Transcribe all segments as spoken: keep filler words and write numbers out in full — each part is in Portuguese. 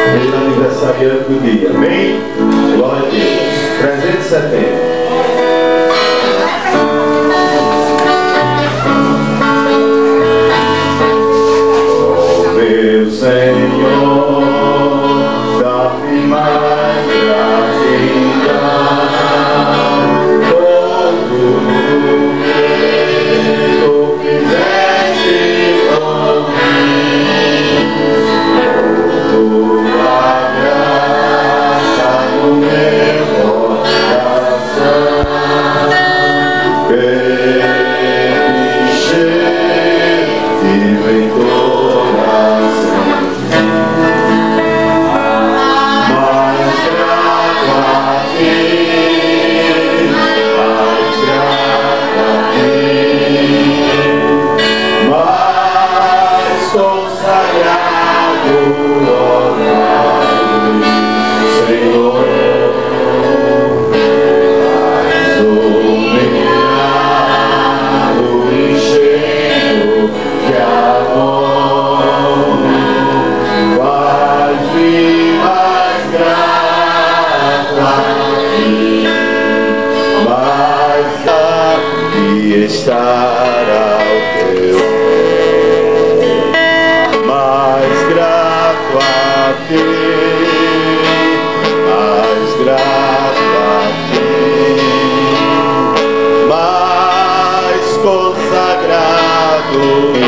Ele é aniversariante do dia. Amém? Glória a Deus. trezentos e setenta. Meu Senhor, dá-me mais gratidão, todo o que tu fizeste por mim, tua graça no meu coração, encher e em toda estar ao teu pé, mais grato a ti, mais grato a ti, mais consagrado,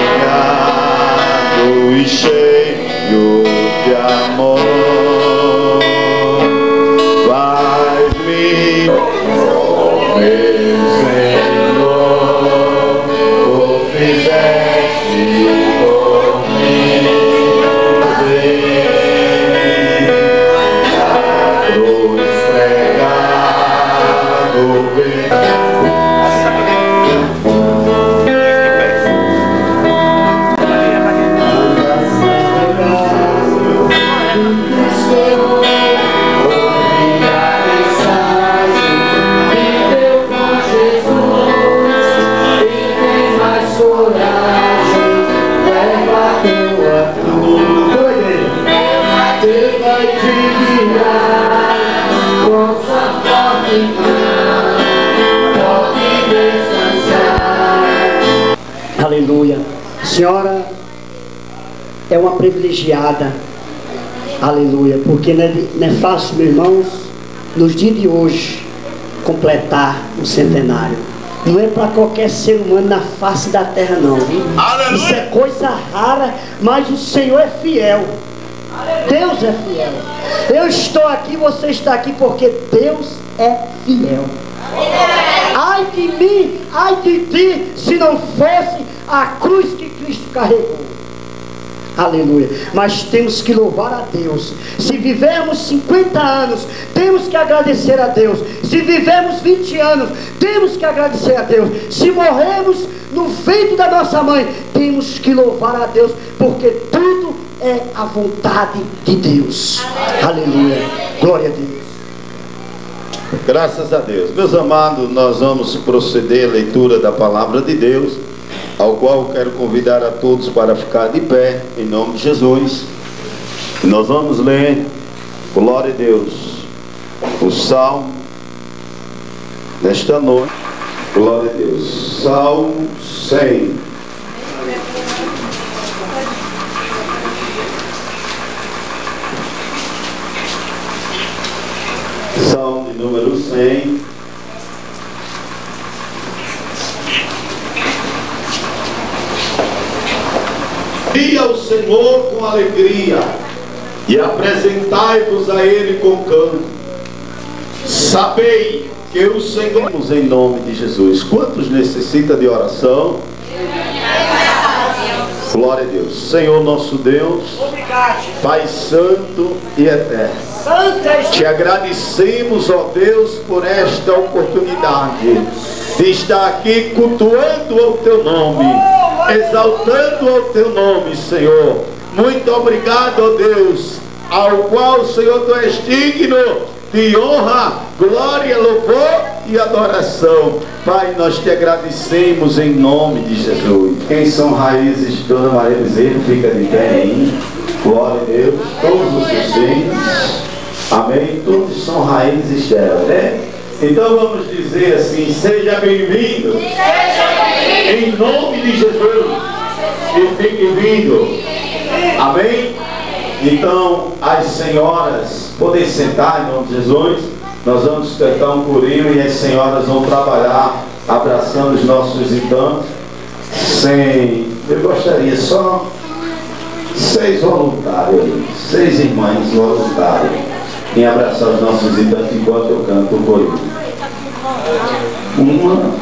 ligado e cheio de amor, faz-me, meu Senhor, fizeste por mim, a cruz pregado, aleluia. A senhora é uma privilegiada, aleluia, porque não é, não é fácil, meus irmãos, nos dias de hoje, completar o centenário. Não é para qualquer ser humano na face da terra, não, viu? Aleluia. Isso é coisa rara, mas o Senhor é fiel. Deus é fiel. Eu estou aqui, você está aqui porque Deus é fiel. Ai de mim, ai de ti, se não fosse a cruz que Cristo carregou. Aleluia. Mas temos que louvar a Deus. Se vivermos cinquenta anos, temos que agradecer a Deus. Se vivermos vinte anos, temos que agradecer a Deus. Se morrermos no ventre da nossa mãe, temos que louvar a Deus, porque tudo é a vontade de Deus. Aleluia. Glória a Deus. Graças a Deus. Meus amados, nós vamos proceder à leitura da palavra de Deus, ao qual eu quero convidar a todos para ficar de pé, em nome de Jesus. E nós vamos ler, glória a Deus, o Salmo desta noite. Glória a Deus. Salmo cem. Salmo de número cem. E ao Senhor com alegria, e apresentai-vos a Ele com canto. Sabei que o Senhor, em nome de Jesus. Quantos necessitam de oração? Glória a Deus. Senhor nosso Deus, Pai santo e eterno, te agradecemos, ó Deus, por esta oportunidade de estar aqui cultuando o teu nome, exaltando o teu nome, Senhor. Muito obrigado, ó Deus, ao qual, Senhor, tu és digno de honra, glória, louvor e adoração. Pai, nós te agradecemos em nome de Jesus. Quem são raízes, Dona Maria Bezerra, fica de pé aí. Glória a Deus. Todos os que sim. Amém? Todos são raízes dela, né? Então vamos dizer assim: seja bem-vindo. Em nome de Jesus. E fique vindo. Amém? Então, as senhoras podem sentar em nome de Jesus. Nós vamos cantar um corinho e as senhoras vão trabalhar abraçando os nossos visitantes. Sem... Eu gostaria só seis voluntários, seis irmãs voluntárias em abraçar os nossos visitantes enquanto eu canto o corinho. Uma.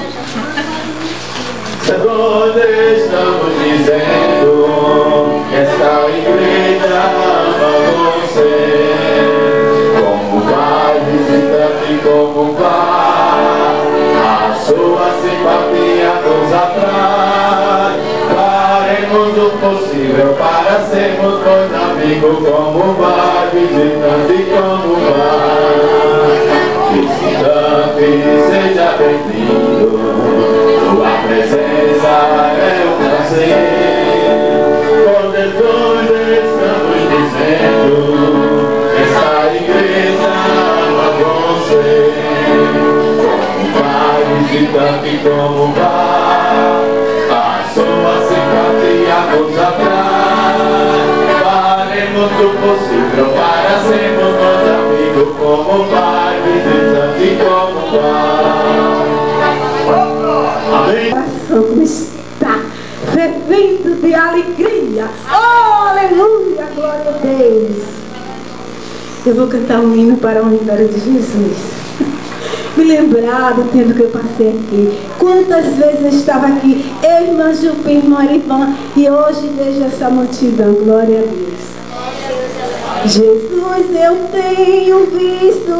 Quando estamos dizendo que esta igreja ama você, como vai, visitante, como vai, a sua simpatia nos atrai. Faremos o possível para sermos bons amigos. Como vai, visitante, como vai, visitante, seja bem-vindo. Tua presença é um prazer. Com Jesus estamos dizendo, essa igreja ama você. Como vai, visitante, como vai, a sua simpatia nos atrai. Faremos o possível para sermos bons amigos. Como vai, visitante, como vai. Amém? Como está fervendo de alegria. Oh, aleluia, glória a Deus. Eu vou cantar um hino para a glória de Jesus. Me lembrar do tempo que eu passei aqui. Quantas vezes eu estava aqui, eu, irmã Jupi, irmã Ivan, e hoje vejo essa multidão. Glória a Deus. Jesus, eu tenho visto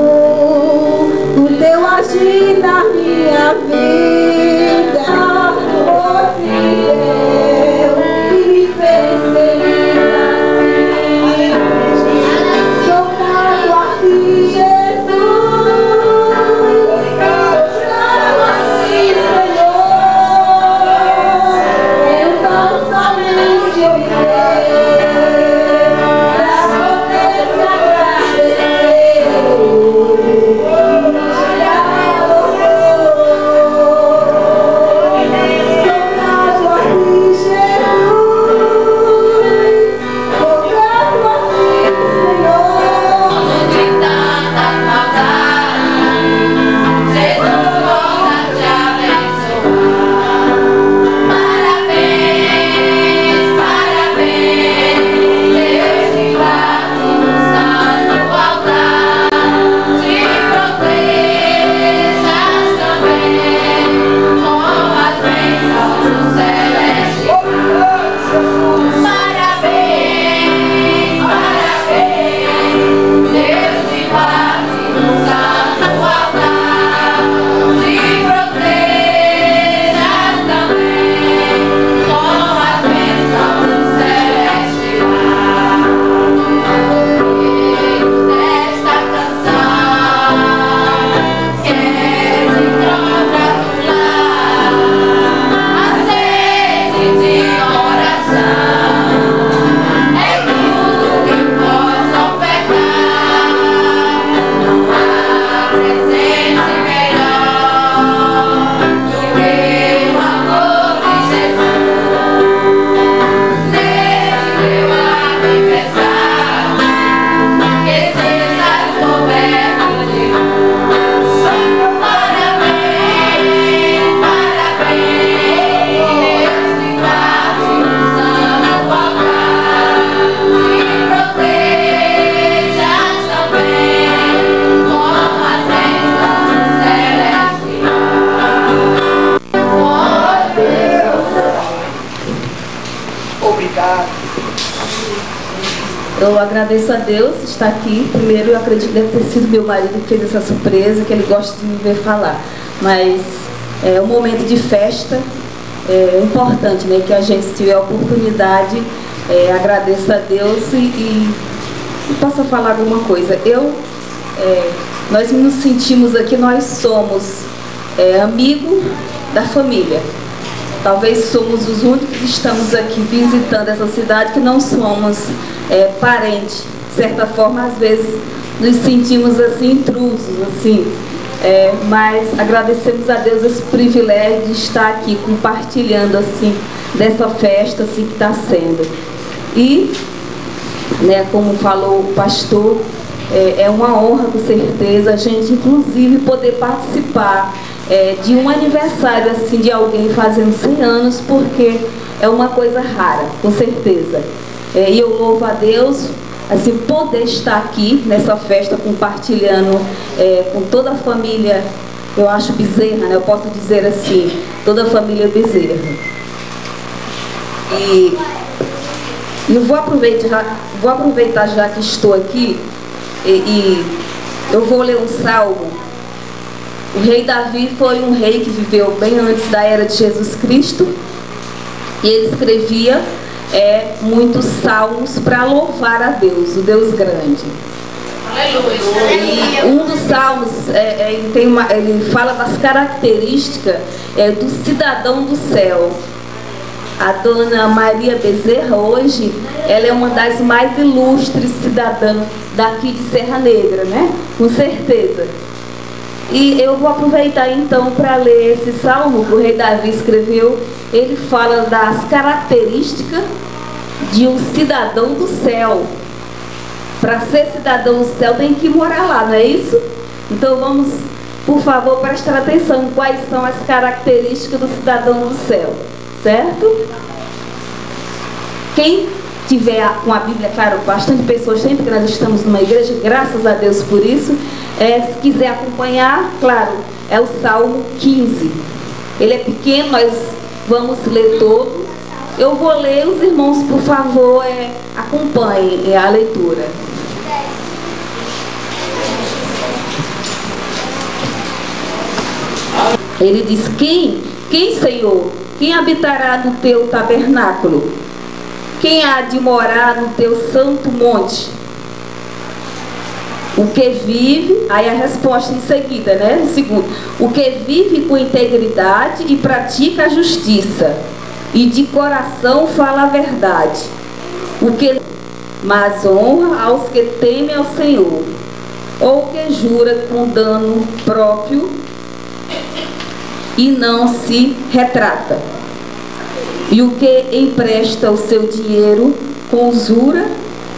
o teu agir na minha vida. Fosse Deus que me fez feliz assim. Sou grato a ti, Jesus. Sou grato a ti, Senhor. Eu tão somente eu Eu agradeço a Deus estar aqui. Primeiro, eu acredito que deve ter sido meu marido que fez essa surpresa, que ele gosta de me ver falar. Mas é um momento de festa, é importante, né, que a gente, se tiver a oportunidade, é, agradeça a Deus e, e, e possa falar alguma coisa. Eu, é, nós nos sentimos aqui, nós somos é, amigo da família. Talvez somos os únicos que estamos aqui visitando essa cidade que não somos é, parentes certa forma, às vezes, nos sentimos assim, intrusos, assim. É, mas agradecemos a Deus esse privilégio de estar aqui compartilhando, assim, dessa festa, assim, que está sendo. E, né, como falou o pastor, é, é uma honra, com certeza, a gente, inclusive, poder participar é, de um aniversário, assim, de alguém fazendo cem anos, porque é uma coisa rara, com certeza. É, e eu louvo a Deus, assim, poder estar aqui nessa festa, compartilhando é, com toda a família, eu acho Bezerra, né? Eu posso dizer assim, toda a família Bezerra. E eu vou aproveitar, vou aproveitar já que estou aqui, e, e eu vou ler um salmo. O rei Davi foi um rei que viveu bem antes da era de Jesus Cristo, e ele escrevia é, muitos salmos para louvar a Deus, o Deus grande. E um dos salmos, é, é, ele, tem uma, ele fala das características é, do cidadão do céu. A dona Maria Bezerra, hoje, ela é uma das mais ilustres cidadãs daqui de Serra Negra, né? Com certeza. E eu vou aproveitar então para ler esse salmo que o rei Davi escreveu. Ele fala das características de um cidadão do céu. Para ser cidadão do céu tem que morar lá, não é isso? Então vamos, por favor, prestar atenção em quais são as características do cidadão do céu, certo? Quem tiver com a Bíblia, claro, bastante pessoas, sempre que nós estamos numa igreja, graças a Deus por isso, é, se quiser acompanhar, claro, é o Salmo quinze. Ele é pequeno, nós vamos ler todo. Eu vou ler, os irmãos, por favor, é, acompanhem a leitura. Ele diz: Quem, quem, Senhor, quem habitará no teu tabernáculo? Quem há de morar no teu santo monte? O que vive, aí a resposta em seguida, né? No segundo, o que vive com integridade e pratica a justiça, e de coração fala a verdade. O que mas honra aos que temem ao Senhor, ou que jura com dano próprio e não se retrata. E o que empresta o seu dinheiro com usura,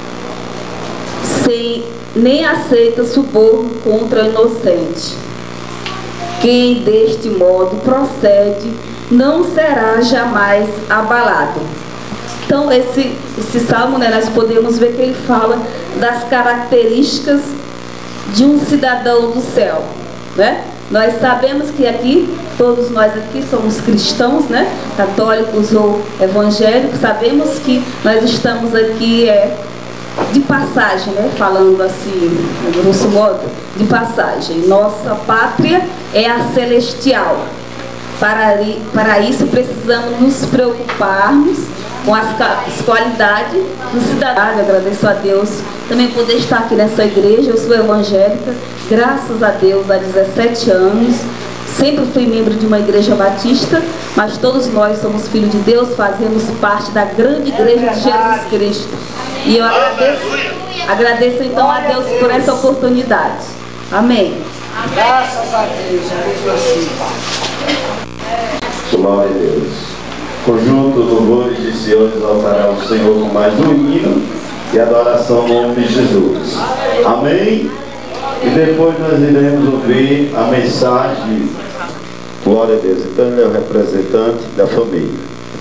sem, nem aceita suborno contra o inocente. Quem deste modo procede não será jamais abalado. Então esse, esse salmo, né, nós podemos ver que ele fala das características de um cidadão do céu, né? Nós sabemos que aqui, todos nós aqui somos cristãos, né? Católicos ou evangélicos, sabemos que nós estamos aqui é, de passagem, né? Falando assim, no grosso modo, de passagem. Nossa pátria é a celestial. Para, para isso precisamos nos preocuparmos com as, as qualidades do cidadão. Agradeço a Deus também poder estar aqui nessa igreja. Eu sou evangélica, graças a Deus, há dezessete anos. Sempre fui membro de uma igreja batista, mas todos nós somos filhos de Deus, fazemos parte da grande igreja de Jesus Cristo. E eu agradeço, agradeço então a Deus por essa oportunidade. Amém. Graças a Deus, é assim, Pai. Glória a Deus. Conjunto louvores de Senhor exaltará o Senhor com mais um hino e adoração no nome de Jesus. Amém? E depois nós iremos ouvir a mensagem. Glória a Deus. Então ele é o representante da família.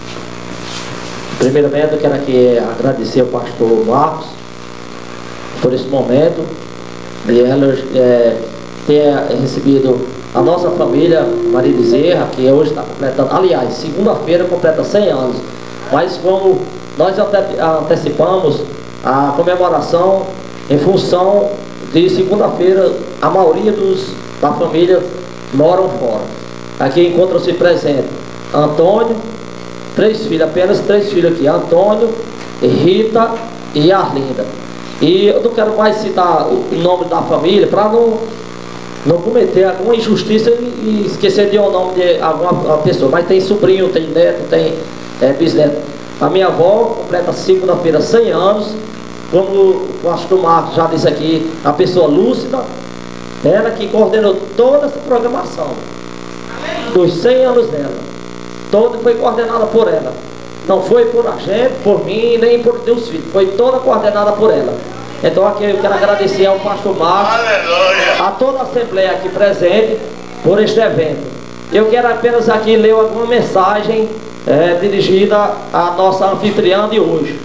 Primeiramente eu quero aqui agradecer ao pastor Marcos por esse momento de ela é, ter recebido a nossa família Maria Bezerra, que hoje está completando, aliás, segunda-feira completa cem anos, mas como nós ante antecipamos a comemoração em função de segunda-feira, a maioria dos, da família moram fora. Aqui encontram-se presentes Antônio, três filhos, apenas três filhos aqui, Antônio, Rita e Arlinda. E eu não quero mais citar o nome da família para não não cometer alguma injustiça e esquecer de o nome de alguma pessoa, mas tem sobrinho, tem neto, tem é, bisneto. A minha avó completa segunda-feira cem anos, como o pastor Marcos já disse aqui, a pessoa lúcida, ela que coordenou toda essa programação, dos cem anos dela, toda foi coordenada por ela, não foi por a gente, por mim, nem por Deus filhos, foi toda coordenada por ela. Então aqui eu quero agradecer ao pastor Marcos, a toda a assembleia aqui presente, por este evento. Eu quero apenas aqui ler alguma mensagem é, dirigida à nossa anfitriã de hoje.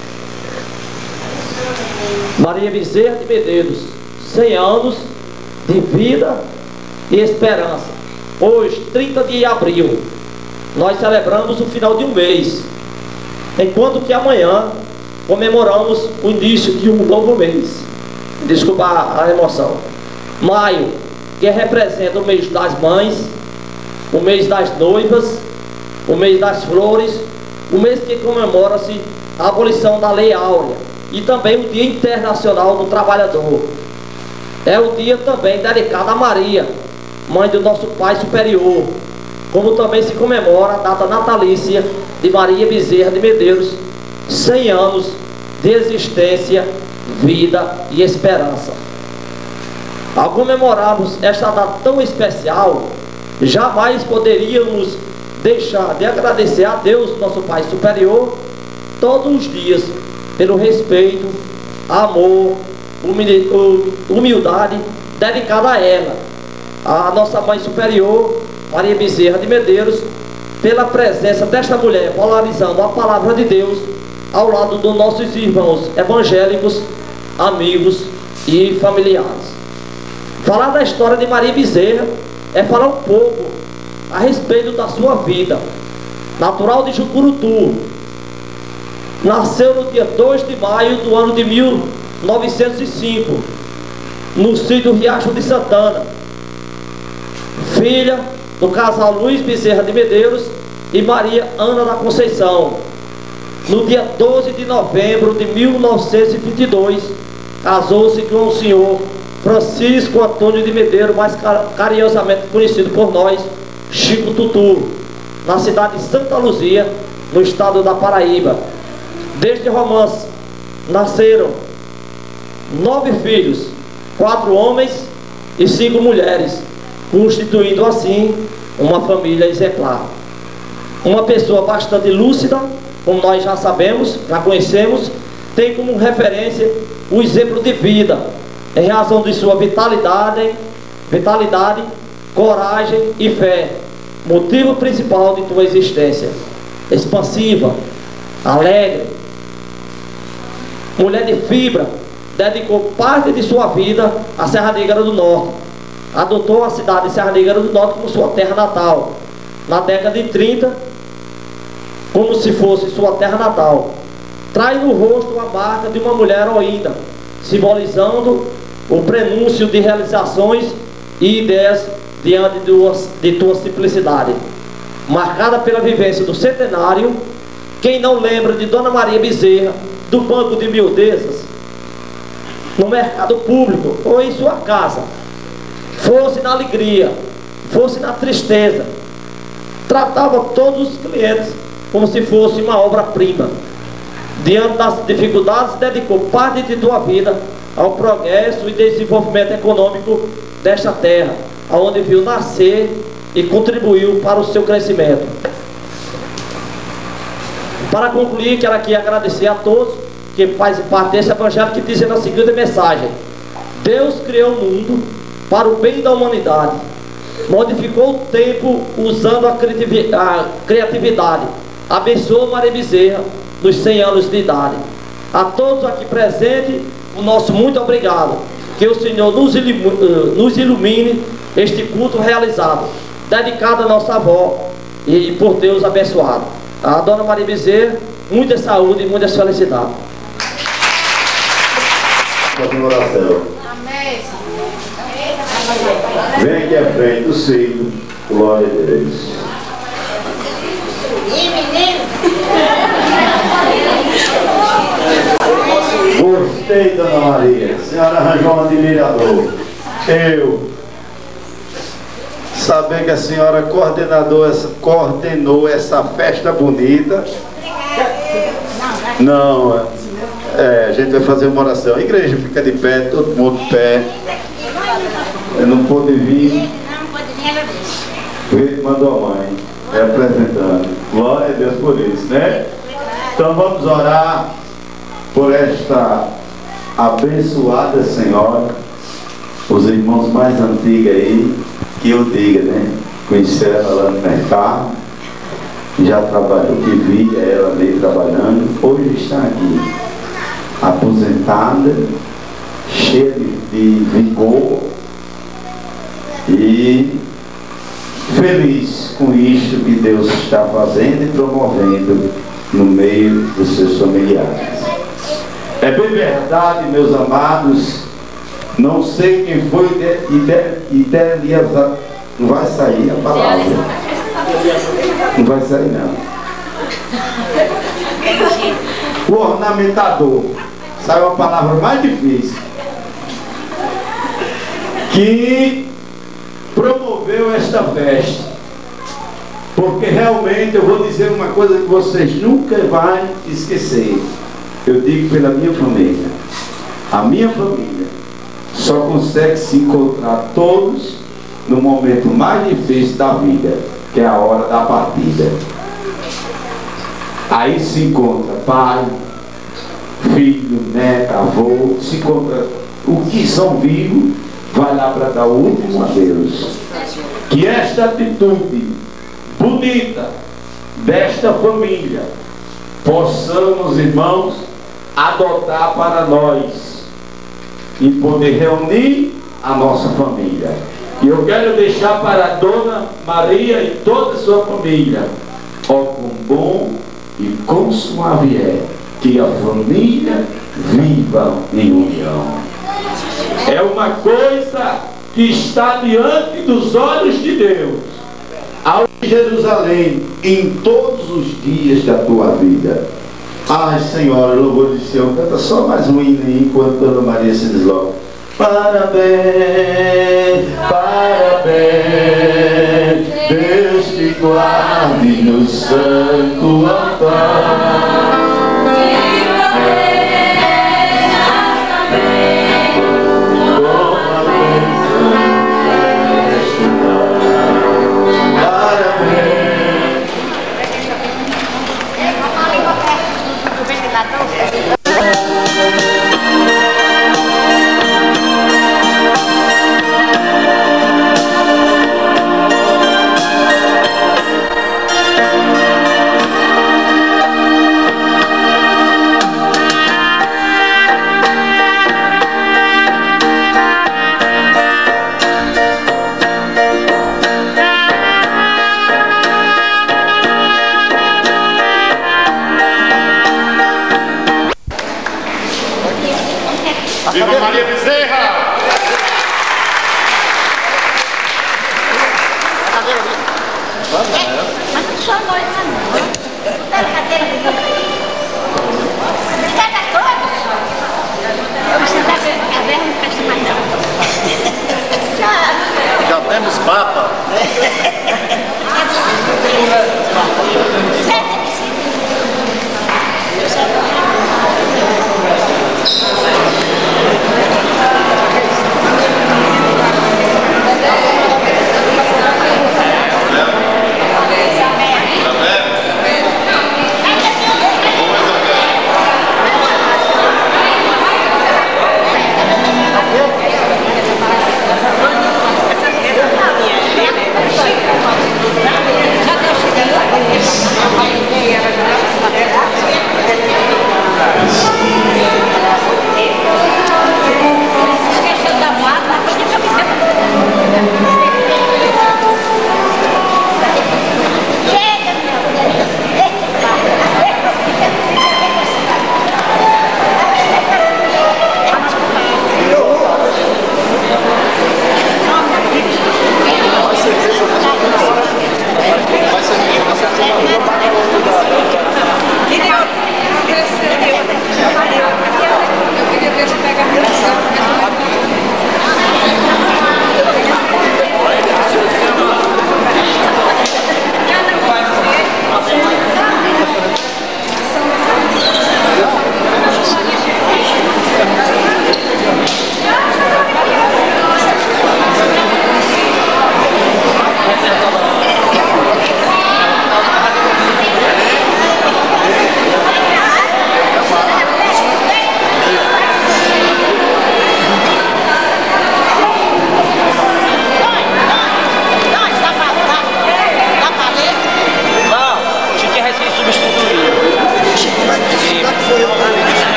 Maria Bezerra de Medeiros, cem anos de vida e esperança. Hoje, trinta de abril, nós celebramos o final de um mês, enquanto que amanhã comemoramos o início de um novo mês. Desculpa a emoção. Maio, que representa o mês das mães, o mês das noivas, o mês das flores, o mês que comemora-se a abolição da Lei Áurea e também o Dia Internacional do Trabalhador. É o dia também dedicado a Maria, mãe do nosso Pai Superior, como também se comemora a data natalícia de Maria Bezerra de Medeiros, cem anos de existência, vida e esperança. Ao comemorarmos esta data tão especial, jamais poderíamos deixar de agradecer a Deus, nosso Pai Superior, todos os dias, pelo respeito, amor, humildade dedicada a ela, a nossa Mãe Superior, Maria Bezerra de Medeiros, pela presença desta mulher polarizando a palavra de Deus ao lado dos nossos irmãos evangélicos, amigos e familiares. Falar da história de Maria Bezerra é falar um pouco a respeito da sua vida. Natural de Jucurutu, nasceu no dia dois de maio do ano de mil novecentos e cinco, no sítio Riacho de Santana, filha do casal Luiz Bezerra de Medeiros e Maria Ana da Conceição. No dia doze de novembro de mil novecentos e vinte e dois, casou-se com o senhor Francisco Antônio de Medeiros, mais carinhosamente conhecido por nós, Chico Tutu, na cidade de Santa Luzia, no estado da Paraíba. Deste romance nasceram nove filhos, quatro homens e cinco mulheres, constituindo assim uma família exemplar. Uma pessoa bastante lúcida, como nós já sabemos, já conhecemos, tem como referência o exemplo de vida, em razão de sua vitalidade, vitalidade, coragem e fé, motivo principal de tua existência. Expansiva, alegre, mulher de fibra, dedicou parte de sua vida à Serra Negra do Norte. Adotou a cidade de Serra Negra do Norte como sua terra natal, na década de trinta, como se fosse sua terra natal. Traz no rosto a marca de uma mulher heroína, simbolizando o prenúncio de realizações e ideias diante de tua, de tua simplicidade. Marcada pela vivência do centenário, quem não lembra de Dona Maria Bezerra, do Banco de Miudezas, no mercado público ou em sua casa, fosse na alegria, fosse na tristeza, tratava todos os clientes como se fosse uma obra-prima. Diante das dificuldades, dedicou parte de tua vida ao progresso e desenvolvimento econômico desta terra, aonde viu nascer e contribuiu para o seu crescimento. Para concluir, quero aqui agradecer a todos que fazem parte desse evangelho, que dizem a seguinte mensagem: Deus criou o mundo para o bem da humanidade, modificou o tempo usando a criatividade, abençoou Maria Bezerra nos cem anos de idade. A todos aqui presentes, o nosso muito obrigado. Que o Senhor nos ilumine, nos ilumine este culto realizado, dedicado à nossa avó e por Deus abençoado. A Dona Maria Bezerra, muita saúde e muita felicidade. Oração. Vem aqui à frente do seio, glória a Deus. Gostei, Dona Maria. A senhora arranjou um admirador. Eu saber que a senhora coordenou essa, coordenou essa festa bonita. Não, É, a gente vai fazer uma oração. A igreja fica de pé, todo mundo de pé. Eu não pude vir. Ele mandou a mãe, representando. Glória a Deus por isso, né? Então vamos orar por esta abençoada senhora, os irmãos mais antigos aí, que eu diga, né? Conheceram ela lá no mercado, já trabalhou, que via ela ali trabalhando, hoje está aqui, aposentada, cheia de, de vigor e feliz com isso que Deus está fazendo e promovendo no meio dos seus familiares. É bem verdade, meus amados, não sei quem foi idealizado. Não vai sair a palavra. Não vai sair não. O ornamentador. Saiu a palavra mais difícil. Que promoveu esta festa. Porque realmente eu vou dizer uma coisa que vocês nunca vão esquecer. Eu digo pela minha família. A minha família só consegue se encontrar todos no momento mais difícil da vida, que é a hora da partida. Aí se encontra pai, filho, neto, avô, se encontra o que são vivos, vai lá para dar o último adeus. Que esta atitude bonita desta família possamos, irmãos, adotar para nós e poder reunir a nossa família. E eu quero deixar para a Dona Maria e toda a sua família, ó, com bom e com suave é, que a família viva em união. É uma coisa que está diante dos olhos de Deus, ao Jerusalém, em todos os dias da tua vida. Ai, Senhora, louvor de Senhor, canta só mais um hino aí, enquanto Dona Maria se desloca. Parabéns, parabéns, Deus te guarde no santo altar. Viva Maria Bezerra! Mas não só nós, não. Tá na cadeira de novo. Cada todos. Vamos sentar na caverna, não presta mais não. Já. Já temos papa.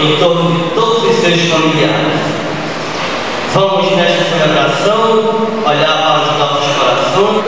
em torno de todos os seus familiares. Vamos nesta celebração olhar para os nossos corações.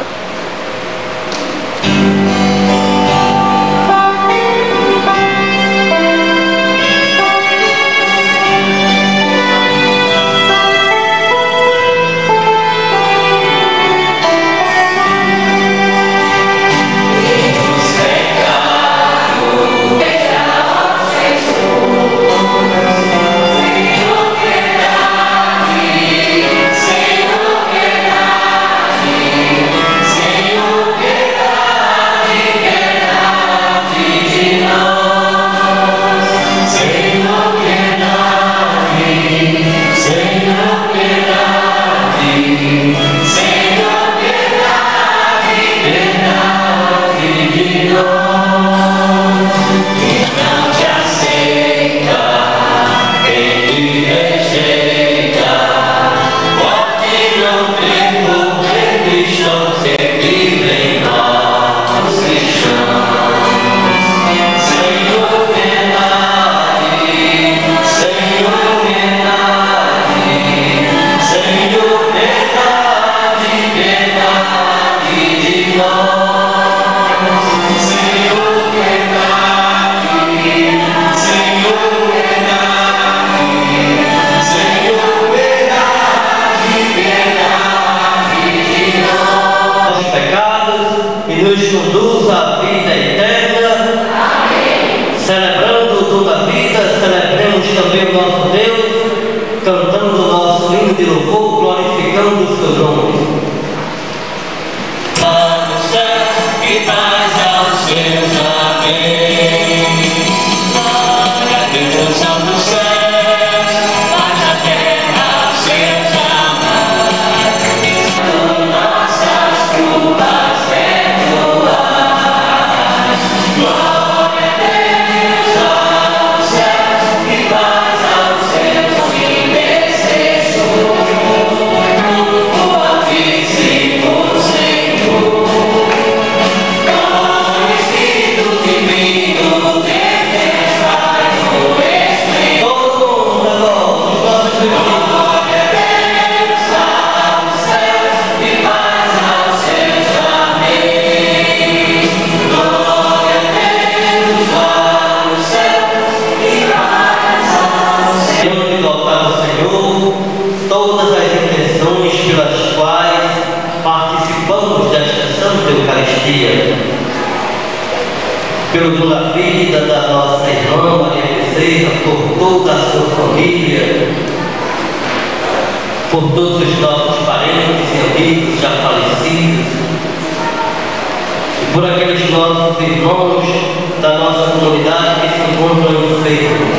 Pelo dom da vida da nossa irmã Maria Bezerra, por toda a sua família, por todos os nossos parentes e amigos já falecidos, e por aqueles nossos irmãos da nossa comunidade que se encontram enfermos.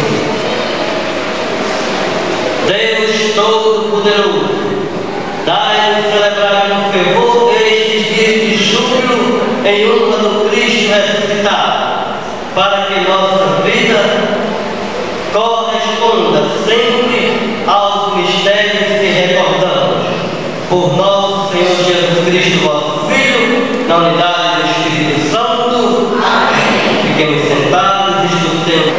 Deus Todo-Poderoso, dai-nos celebrar com fervor estes dias de júbilo em honra do Cristo ressuscitado, para que nossa vida corresponda sempre aos mistérios que recordamos. Por nosso Senhor Jesus Cristo, vosso Filho, na unidade do Espírito Santo. Amém. Fiquemos sentados e escutemos.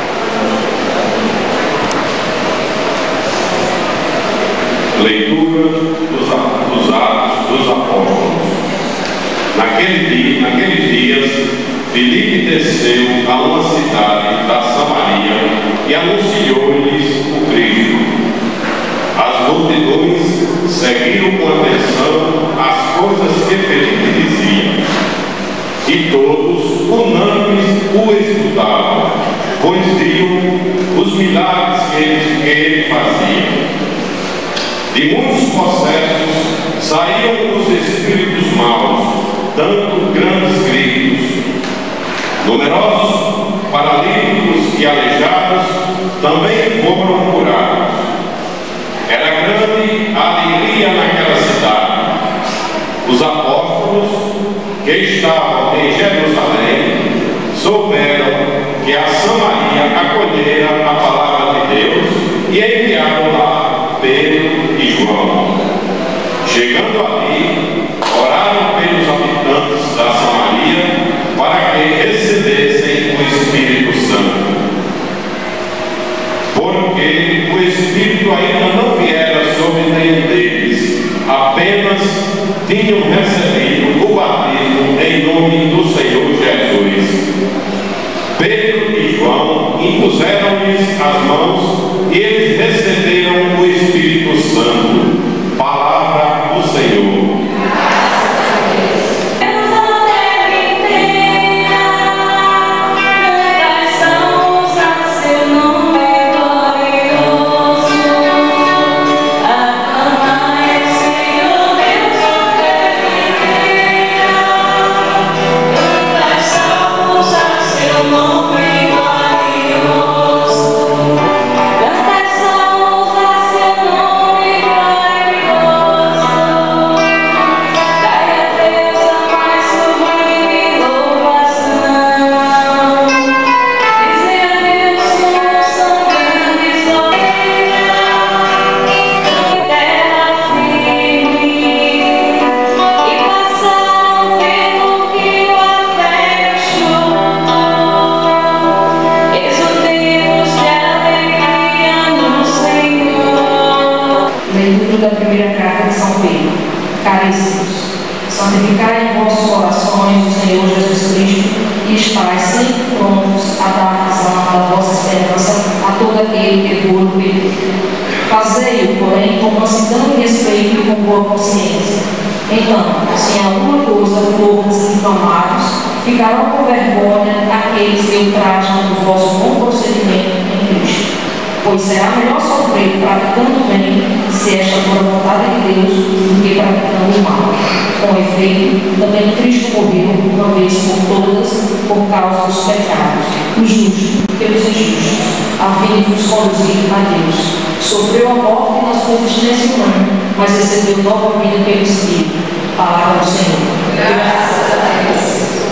Leitura dos, dos Atos dos Apóstolos. Naquele dia, naqueles dias, Filipe desceu a uma cidade da Samaria e anunciou-lhes o Cristo. As multidões seguiram com atenção as coisas que Filipe dizia, e todos, unânimes, o escutavam, pois viam os milagres que ele, que ele fazia. De muitos processos saíam os espíritos maus, dando grandes gritos. Numerosos paralíticos e aleijados também foram curados. Era grande a alegria naquela cidade. Os apóstolos que estavam em Jerusalém souberam que a Samaria acolhera a palavra de Deus e enviaram lá Pedro e João. Chegando ali, oraram pelos habitantes da Samaria para que recebessem o Espírito Santo. porque o Espírito ainda não viera sobre nenhum deles, apenas tinham recebido o batismo em nome do Senhor Jesus. Pedro e João impuseram-lhes as mãos e eles receberam o Espírito Santo. Palavra do Senhor. Da primeira carta de São Pedro. Caríssimos, santificai em vossos corações o Senhor Jesus Cristo e estáis sempre prontos a dar razão da vossa esperança a todo aquele que for pedir. Fazei-o, porém, com mansidão e respeito e com boa consciência. Então, se em alguma coisa fordes infamados, ficarão com vergonha aqueles que ultrajam o vosso bom procedimento em Cristo. Pois será melhor sofrer praticando o bem, se esta for a vontade de Deus, do que praticando o mal. Com efeito, também Cristo morreu uma vez por todas, por causa dos pecados, o justo pelos injustos, a fim de vos conduzir a Deus. Sofreu a morte na sua existência humana, mas recebeu nova vida pelo Espírito. Palavra do Senhor. Graças a Deus.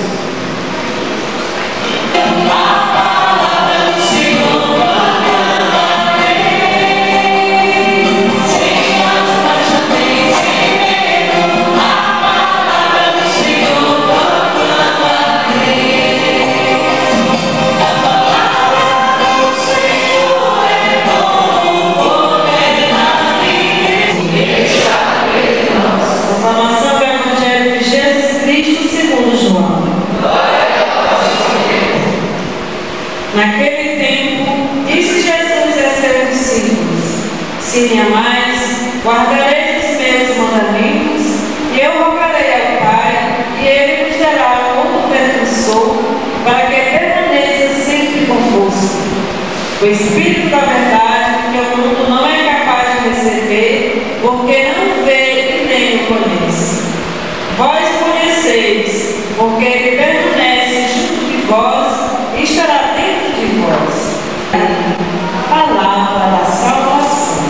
Naquele tempo, disse Jesus a seus discípulos: se me amais, guardareis os meus mandamentos, e eu rogarei ao Pai, e Ele vos dará um outro defensor, para que permaneça sempre convosco. O Espírito da verdade, que o mundo não é capaz de receber, porque não vê e nem o conhece. Vós conheceis, porque Ele permanece junto de vós e estará dentro de vós. Palavra da salvação.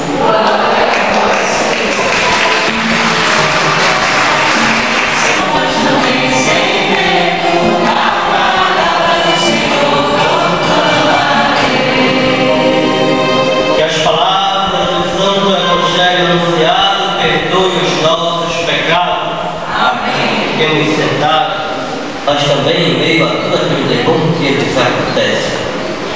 Que as palavras do Santo Evangelho anunciado perdoem os nossos pecados. Amém. Que nos sentados, mas também em meio a tudo aquilo de bom que nos acontece.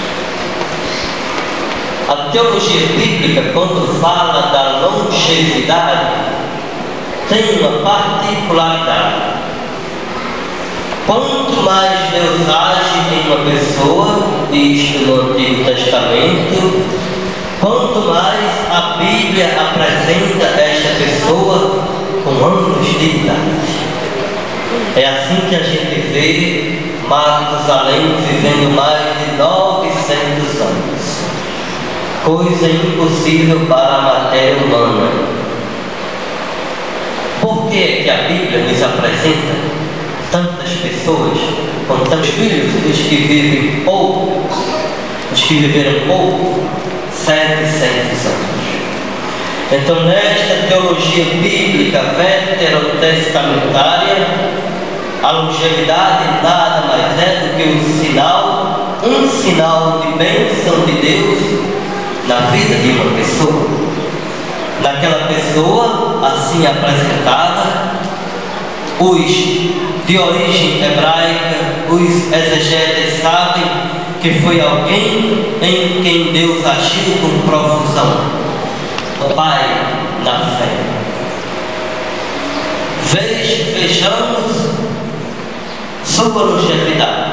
A teologia bíblica, quando fala da longevidade, tem uma particularidade. Quanto mais Deus age em uma pessoa, isto no Antigo Testamento, quanto mais a Bíblia apresenta esta pessoa com anos de idade. É assim que a gente vê Matusalém vivendo mais de novecentos anos. Coisa impossível para a matéria humana. Por que que a Bíblia nos apresenta tantas pessoas com tantos filhos, os que vivem pouco, os que viveram pouco, setecentos anos? Então, nesta teologia bíblica veterotestamentária, a longevidade nada mais é do que um sinal, um sinal de bênção de Deus na vida de uma pessoa. Naquela pessoa, assim apresentada, os de origem hebraica, os exegetas sabem que foi alguém em quem Deus agiu com profusão. Pai, na fé. Veja, vejamos sua longevidade.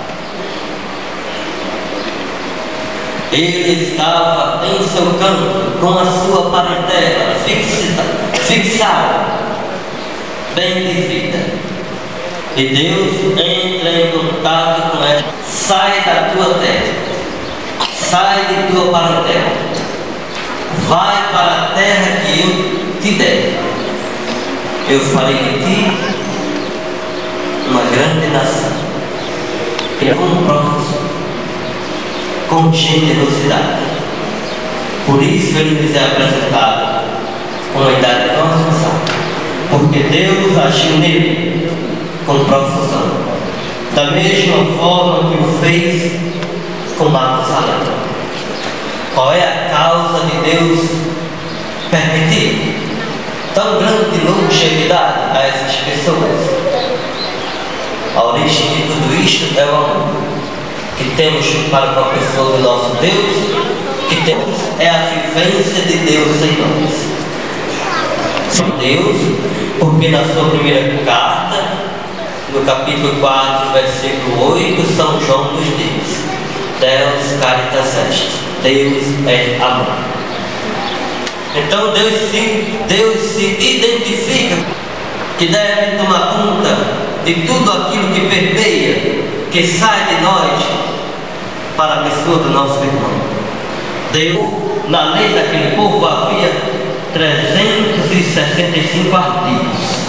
Ele estava em seu campo com a sua parentela fixa, fixada, bem de vida. E Deus entra em contato com ela. Sai da tua terra, sai de tua parentela, vai para a terra que eu te der. Eu farei de ti uma grande nação. E com profusão, com generosidade. Por isso ele nos é apresentado com uma idade tão avançada, porque Deus agiu nele com profusão, da mesma forma que o fez com Matusalém. Qual é a causa de Deus permitir tão grande longevidade a essas pessoas? A origem de tudo isto é o amor que temos para com a pessoa do nosso Deus, que temos é a vivência de Deus em nós. São Deus, porque na sua primeira carta, no capítulo quatro, versículo oito, São João nos diz: Deus caritas est, Deus é amor. Então Deus se, Deus se identifica que deve tomar conta de tudo aquilo que permeia, que sai de nós para a pessoa do nosso irmão. Deus, na lei daquele povo havia trezentos e sessenta e cinco artigos.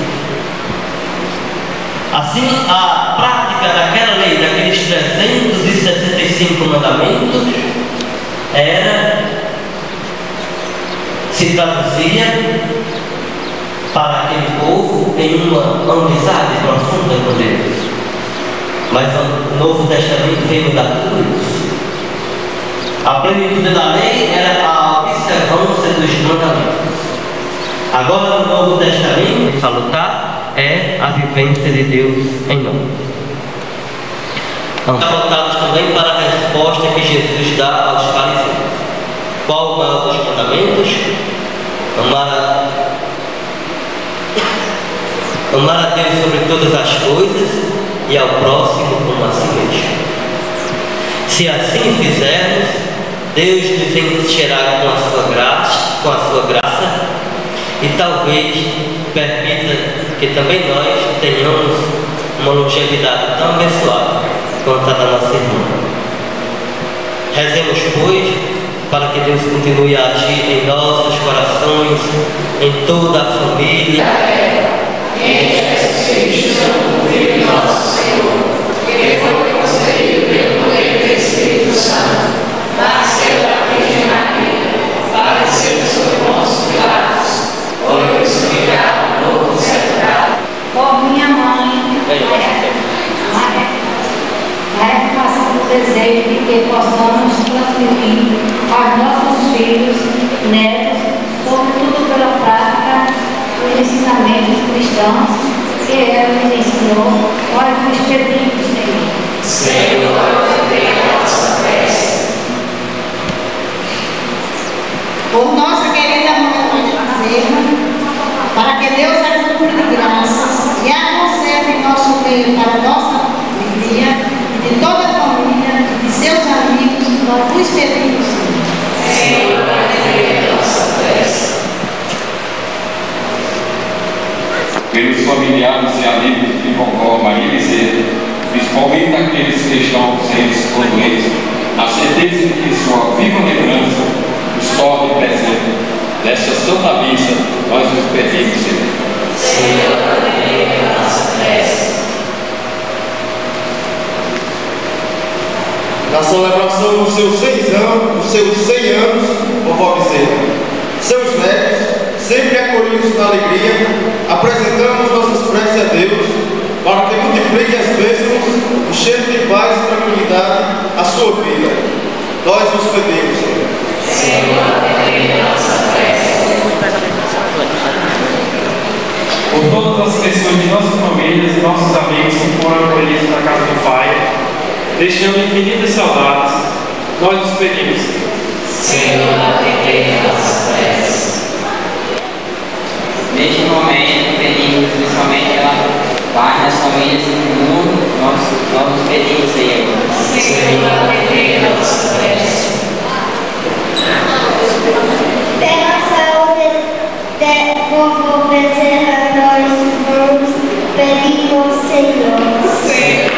Assim, a prática daquela lei, daqueles trezentos e sessenta e cinco mandamentos, era, se traduzia para aquele povo em uma amizade profunda com Deus. Mas o Novo Testamento veio mudar tudo isso. A plenitude da lei era a observância dos mandamentos. Agora, no Novo Testamento, salutar é a vivência de Deus em nós. Voltados também para a resposta que Jesus dá aos fariseus. Qual o maior dos mandamentos? Amar a, amar a Deus sobre todas as coisas e ao próximo como a si mesmo. Se assim fizermos, Deus nos encherá com a sua graça, com a sua graça, e talvez permita que também nós tenhamos uma longevidade tão abençoada quanto a da nossa irmã. Rezemos, pois, para que Deus continue a agir em nossos corações, em toda a família. Em Jesus Cristo, Filho nosso Senhor, que foi concebido pelo poder do Espírito Santo, nasceu da Virgem Maria, padeceu sob Pôncio Pilatos, foi crucificado, morto e sepultado. Por minha mãe, na renovação do desejo de que possamos transmitir aos nossos filhos, netos, sobretudo pela prática dos ensinamentos cristãos que ela nos ensinou, nós nos pedimos, Senhor. Senhor, atendei a nossa prece. Por nossa querida mãe Bezerra, para que Deus a cumpra de graças e a conserve em nosso meio para nossa alegria e de toda a família e de seus amigos, nós vos pedimos, Senhor. Senhor, atendei a nossa prece. Pelos familiares e amigos que concorrem a Maria Bezerra, principalmente aqueles que estão ausentes ou doentes, na certeza de que sua viva lembrança nos torne presente nesta santa missa, nós nos pedimos, Senhor. Senhor, atendei a nossa prece. Na celebração dos seus seis anos, dos seus cem anos, vovó Bezerra, seus netos, sempre acolhidos na alegria, apresentamos nossas preces a Deus, para que multiplique as bênçãos, o cheiro de paz e tranquilidade à sua vida. Nós nos pedimos, Senhor. Senhor, atendei a nossa prece. Por todas as pessoas de nossas famílias e nossos amigos que foram acolhidos na casa do Pai, deixando infinitas saudades, nós nos pedimos. Senhor, atendei nossas preces. Neste momento, pedimos principalmente pela paz das famílias do mundo, nós, nós nos pedimos, Senhor. Senhor, atendei nossas preces. Pela saúde de vovô Bezerra, nós vamos pedimos, Senhor. Senhor.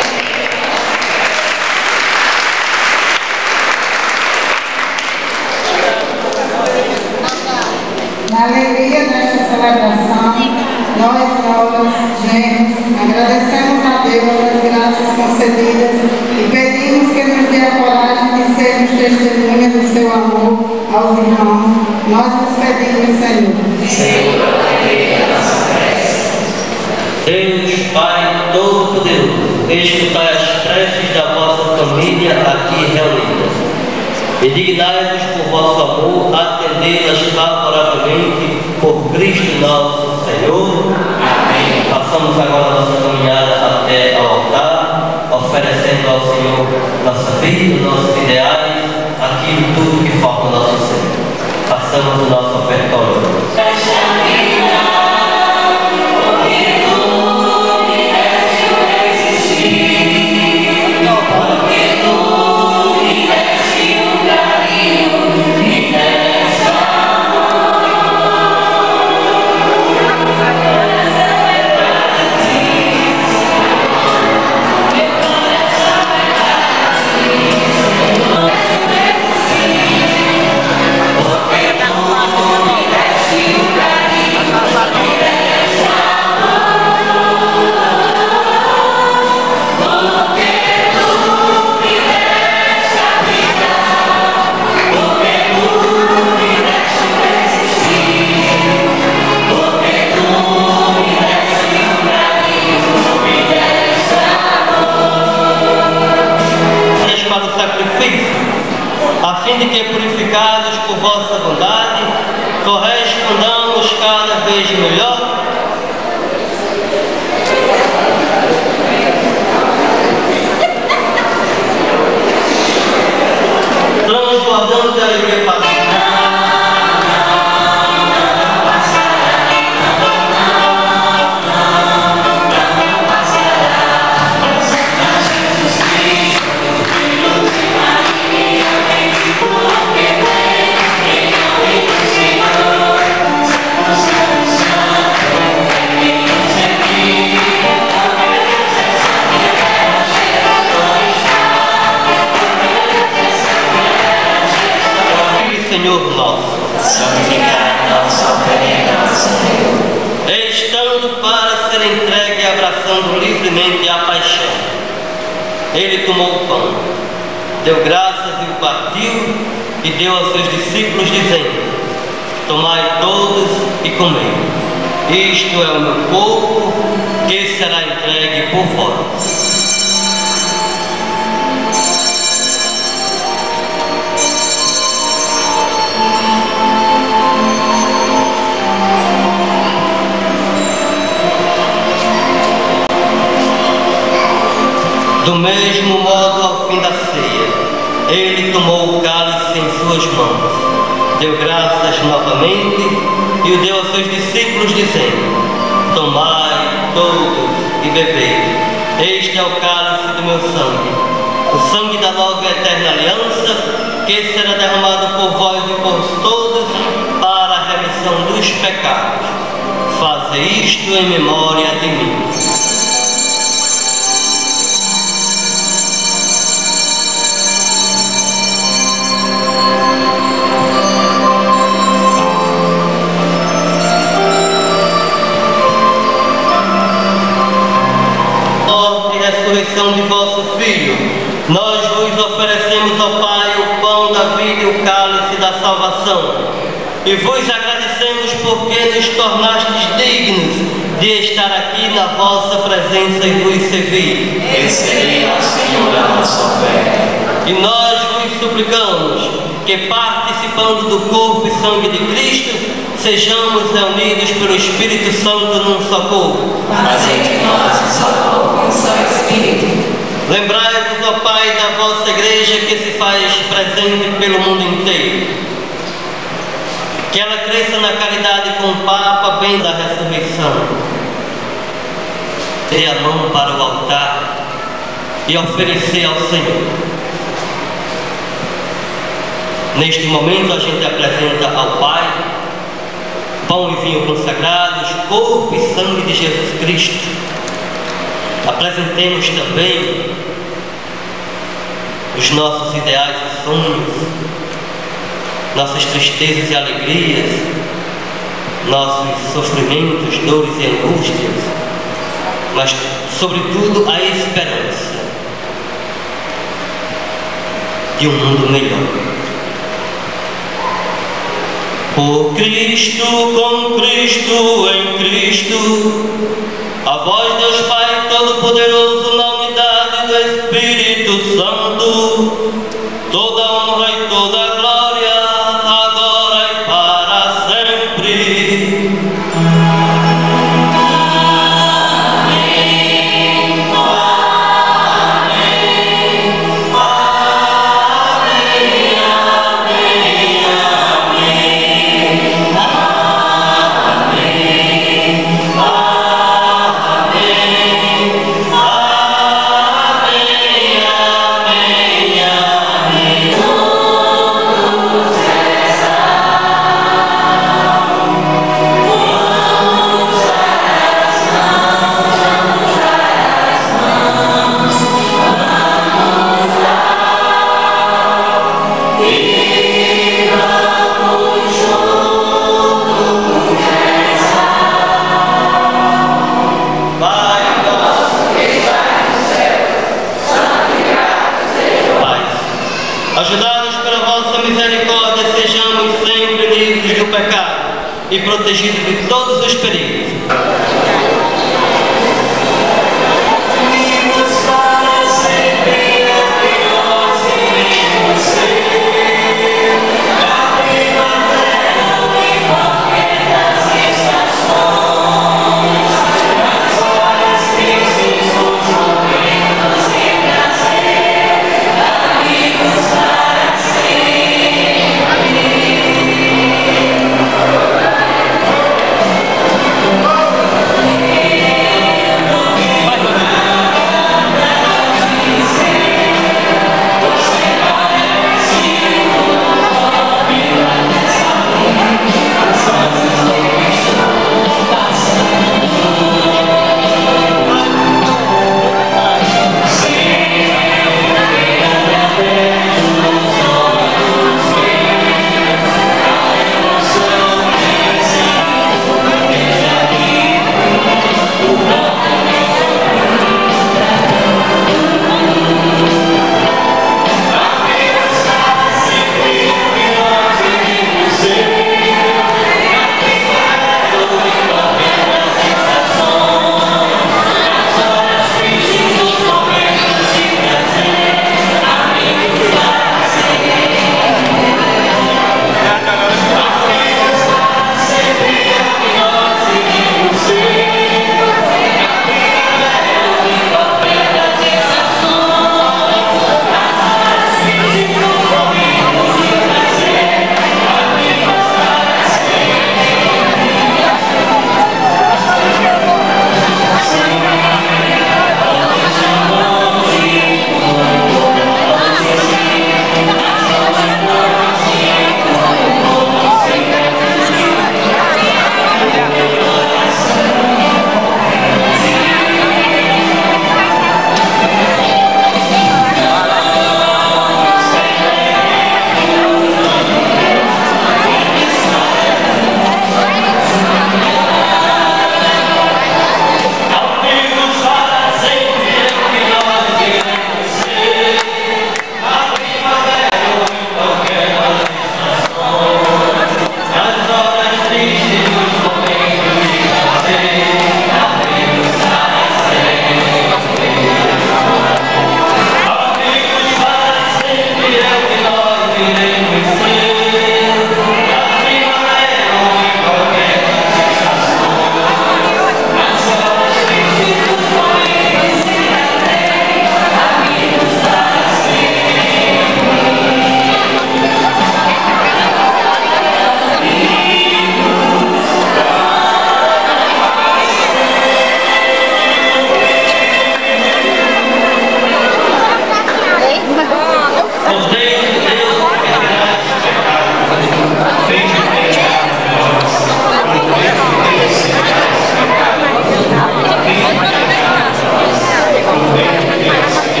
Na alegria desta celebração, nós, novos gêmeos, agradecemos a Deus as graças concedidas e pedimos que nos dê a coragem de sermos testemunhas do seu amor aos irmãos. Nós nos pedimos, Senhor. Senhor, atendei a nossa prece. Deus, Pai Todo-Poderoso, escutai as preces da vossa família aqui reunidas. E dignai-vos por vosso amor atendê-las favoravelmente por Cristo nosso Senhor. Amém. Passamos agora a nossa caminhada até ao altar, oferecendo ao Senhor nossa vida, nossos ideais, aquilo tudo que falta ao nosso ser. Passamos o nosso ofertório. A fim de que, purificados por vossa bondade, correspondamos cada vez melhor transbordando de alegria para Senhor nosso, santificai nossa oferenda, Senhor. Estando para ser entregue e abraçando livremente a paixão, ele tomou o pão, deu graças e o partiu e deu aos seus discípulos, dizendo: tomai todos e comei. Isto é o meu corpo, que será entregue por vós. Do mesmo modo, ao fim da ceia, ele tomou o cálice em suas mãos, deu graças novamente e o deu aos seus discípulos, dizendo: tomai todos e bebei. Este é o cálice do meu sangue, o sangue da nova e eterna aliança, que será derramado por vós e por todos para a remissão dos pecados. Faze isto em memória de mim. Ressurreição de vosso Filho, nós vos oferecemos, ó Pai, o pão da vida e o cálice da salvação, e vos agradecemos porque nos tornastes dignos de estar aqui na vossa presença e vos servir. Recebei, ó Senhor, a nossa oferta. E nós vos suplicamos que, participando do corpo e sangue de Cristo, sejamos reunidos pelo Espírito Santo num só corpo. Fazei de nós um só corpo e um só Espírito. Lembrai-vos, ó Pai, da vossa igreja que se faz presente pelo mundo inteiro. Que ela cresça na caridade com o Papa, bem da ressurreição. Dê a mão para o altar e oferecer ao Senhor. Neste momento a gente apresenta ao Pai pão e vinho consagrados, corpo e sangue de Jesus Cristo. Apresentemos também os nossos ideais e sonhos, nossas tristezas e alegrias, nossos sofrimentos, dores e angústias, mas sobretudo a esperança de um mundo melhor. Por Cristo, com Cristo, em Cristo, a voz Deus Pai Todo-Poderoso, na unidade do Espírito Santo, toda honra e toda glória, agora e para sempre. E protegido de todos os perigos. Amém.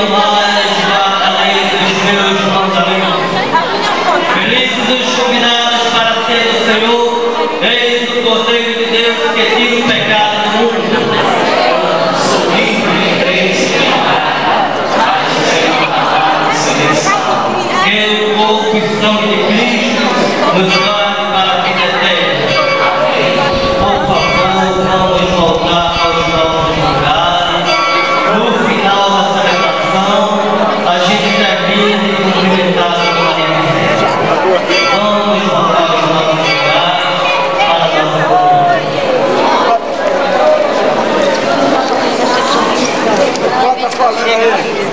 mais a lei dos meus mandamentos. Felizes os convidados para ser do Senhor, eis o Cordeiro de Deus que tira o pecado do mundo. Sou livre de crer em que o corpo e sangue de Cristo nos guarde para a vida eterna. Por favor, vamos voltar aos nossos lugares. No final da celebração, a gente termina de cumprimentar a Maria Vicente. Vamos voltar aos nossos lugares para a nossa Bota falando aí.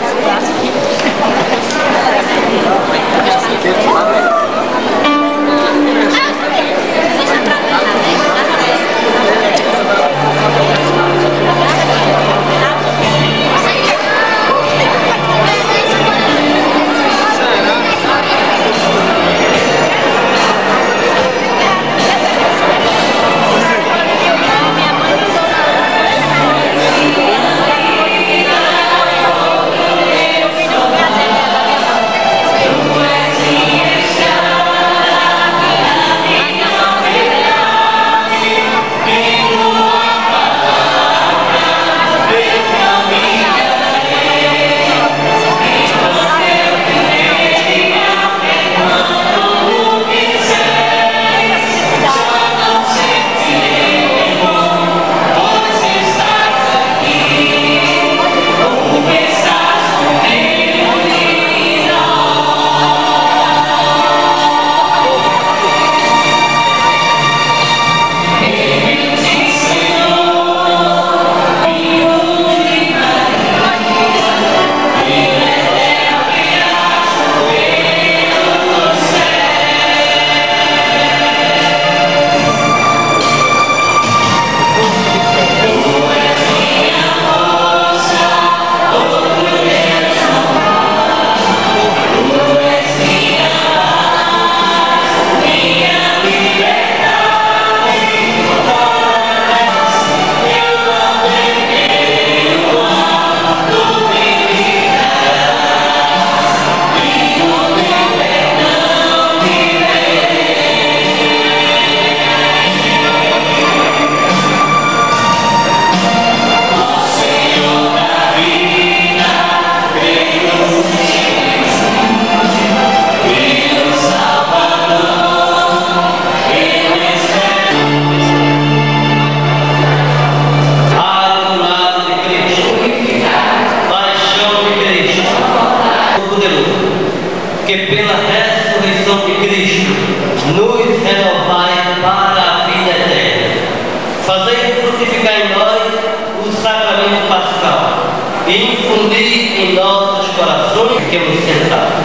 que pela ressurreição de Cristo nos renovai para a vida eterna. Fazei frutificar em nós o sacramento pascal e infundir em nossos corações que nos sentados.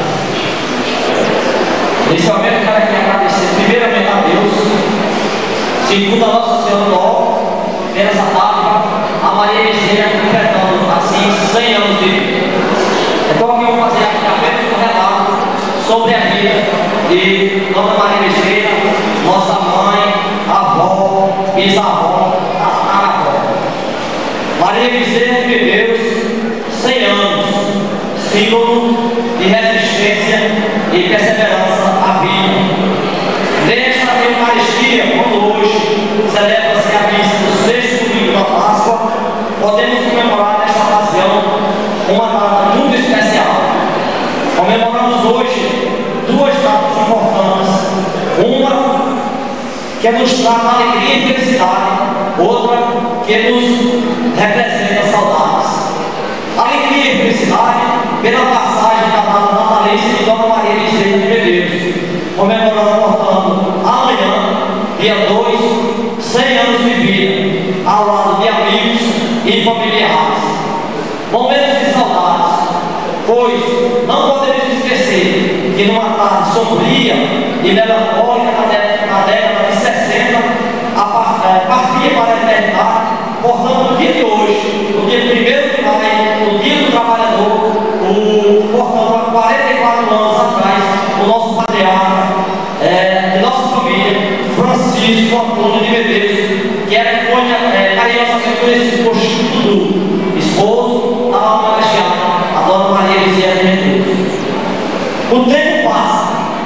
Nesse momento, quero aqui agradecer primeiramente a Deus, segundo a Nossa Senhora Dó, nessa dádiva, a Maria Bezerra completando assim cem anos de vida. Então, aqui eu vou fazer aqui apenas um relato sobre a vida de Dona Maria Bezerra, nossa mãe, avó, bisavó, avó. Maria Bezerra viveu cem anos, símbolo de resistência e perseverança à vida. Nesta Eucaristia, quando hoje celebra-se a missa do sexto domingo da Páscoa, podemos comemorar nesta ocasião uma data muito especial. Comemoramos hoje duas datas importantes. Uma que nos traz alegria e felicidade, outra que nos representa saudades. Alegria e felicidade pela passagem da data natalícia de Dona Maria Bezerra de Medeiros, comemorando, portanto, amanhã, dia dois, cem anos de vida, ao lado de amigos e familiares. Momentos de saudades, pois não podemos esquecer que numa tarde sombria e melancólica na década, na década de sessenta, a partia para a eternidade, portanto, no dia de hoje, no dia primeiro de maio, no dia do trabalhador, o, portanto, há quarenta e quatro anos atrás, o nosso patriarca é, de nossa família, Francisco Antônio de Medeiros, que era foi é, carinhosamente conhecido por Chico Dudu, esposo da homenageada, a Dona Maria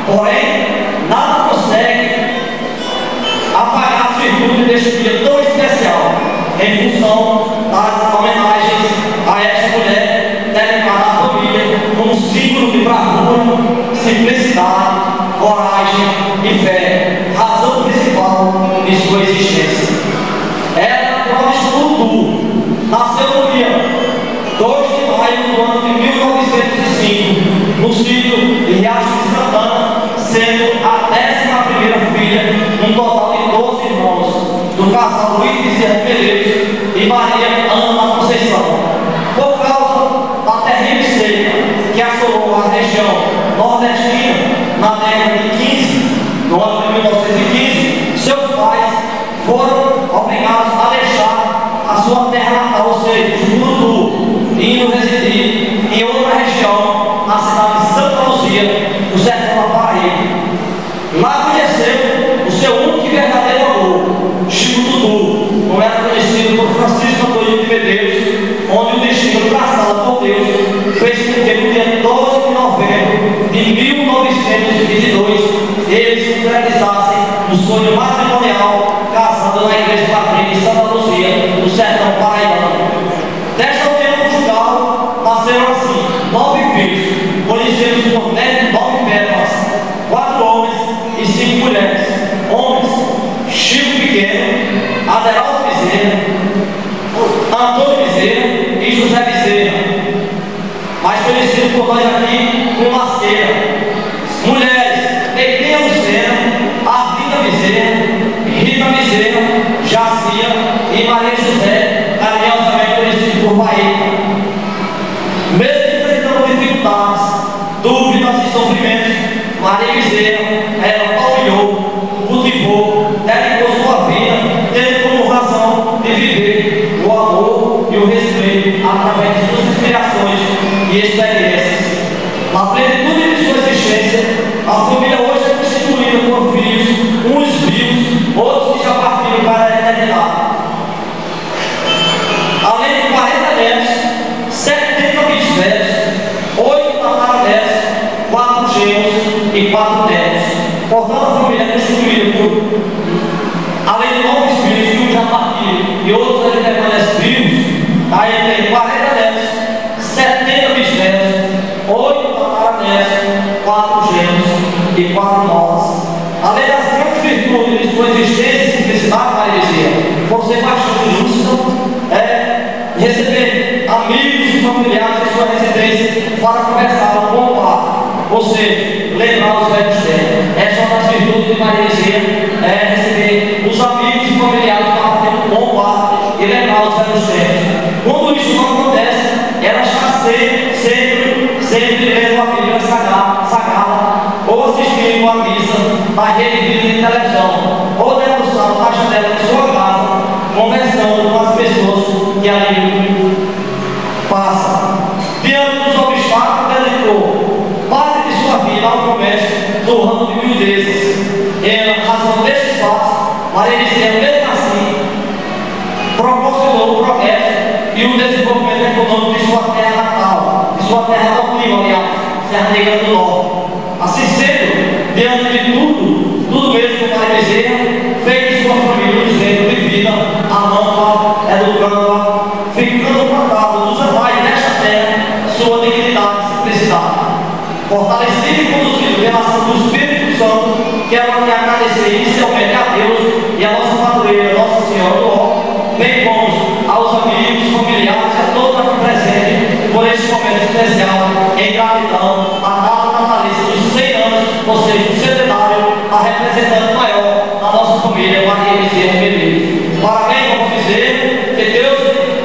Porém, nada consegue apagar as virtudes deste dia tão especial, em função das homenagens a esta mulher dedicada à família como símbolo de bravura, simplicidade, coragem e fé, razão principal de sua existência. Ela, Clóvis Tutu, nasceu no dia dois de maio do ano de mil novecentos e cinco, no sítio de Riacho de Santana, sendo a décima primeira filha, num total de doze irmãos, do casal Luiz Bezerra Medeiros e Maria Ana da Conceição. Por causa da terrível seca que assolou a região nordestina na década de quinze, no ano de mil novecentos e quinze, seus pais foram obrigados a deixar a sua terra natal, ou seja, Jurutu, indo residir em outra região, na cidade de Santa Luzia, no sertão da Paraíba. Lá conheceu o seu único e verdadeiro amor, Chico Tutu, como era conhecido por Francisco Antônio de Medeiros, onde o destino traçado por Deus fez com que no dia doze de novembro de mil novecentos e vinte e dois eles se concretizassem no sonho matrimonial, casando na igreja matriz de Santa Luzia, no sertão paraibano. Desta união conjugal nasceram assim nove filhos, conhecidos por nove pétalas, quatro homens e cinco mulheres. Homens: Chico Pequeno, Aderaldo Bezerra, Antônio Bezerra e José Bezerra, mais conhecido por nós aqui como Lasqueira. Mulheres: Neidinha Lucena, Arvinda Bezerra, Rita Bezerra, Jacia e Maria José, carinhosamente conhecido por Bahia. Mesmo enfrentando dificuldades, dúvidas e sofrimentos, Maria Bezerra, ela palmilhou, cultivou, dedicou sua vida, tendo como razão de viver o amor e o respeito através de suas inspirações e experiências. Na plenitude de sua existência, a família hoje é constituída por filhos, uns vivos, outros que já partiram para a eternidade. Além de quarenta netos, setenta bisnetos, oito tataranetos, quatro genros e quatro netos. Portanto, a família é constituída por, além de nove filhos que um já partiram e outros ainda permanecem vivos, aí tem quarenta netos, setenta bisnetos, oito tataranetos, quatro genros e quatro noras. Além das grandes virtudes de sua existência e simplicidade, Maria Bezerra, por ser bastante lúcida, é receber amigos e familiares em sua residência para conversar com o pai, ou seja, lembrar os velhos tempos. Essa é uma das virtudes de Maria Bezerra, é receber os amigos e familiares para ter um bom pai e lembrar os velhos tempos. Quando isso não acontece, ela está sempre, sempre, sempre lendo a Bíblia Sagrada, sagrada ou assistindo a missa na rede de televisão, ou debruçado na janela de sua casa, conversando com as pessoas que ali passam. Diante dos obstáculos, dedicou parte de sua vida ao comércio do ramo de miudezas. Em razão destes fatos, Maria Bezerra, mesmo assim, proporcionou o progresso e o desenvolvimento econômico de sua terra natal, de sua terra adotiva, aliás, Serra Negra do Norte. Assim sendo, diante de tudo, tudo mesmo que Maria Bezerra fez de sua família um exemplo de vida, amando-a, educando-a, ficando plantado nos anais desta terra, sua dignidade e simplicidade. Fortalecido e conduzido pela ação do Espírito Santo, quero aqui agradecer inicialmente a Deus e a nossa padroeira, Nossa Senhora do Ó, bem como aos amigos, familiares e a todos aqui presentes por este momento especial, em gratidão à data natalícia dos cem anos, ou seja, o centenário, a representante maior da nossa família, Maria Bezerra Medeiros. Parabéns, vamos dizer, que Deus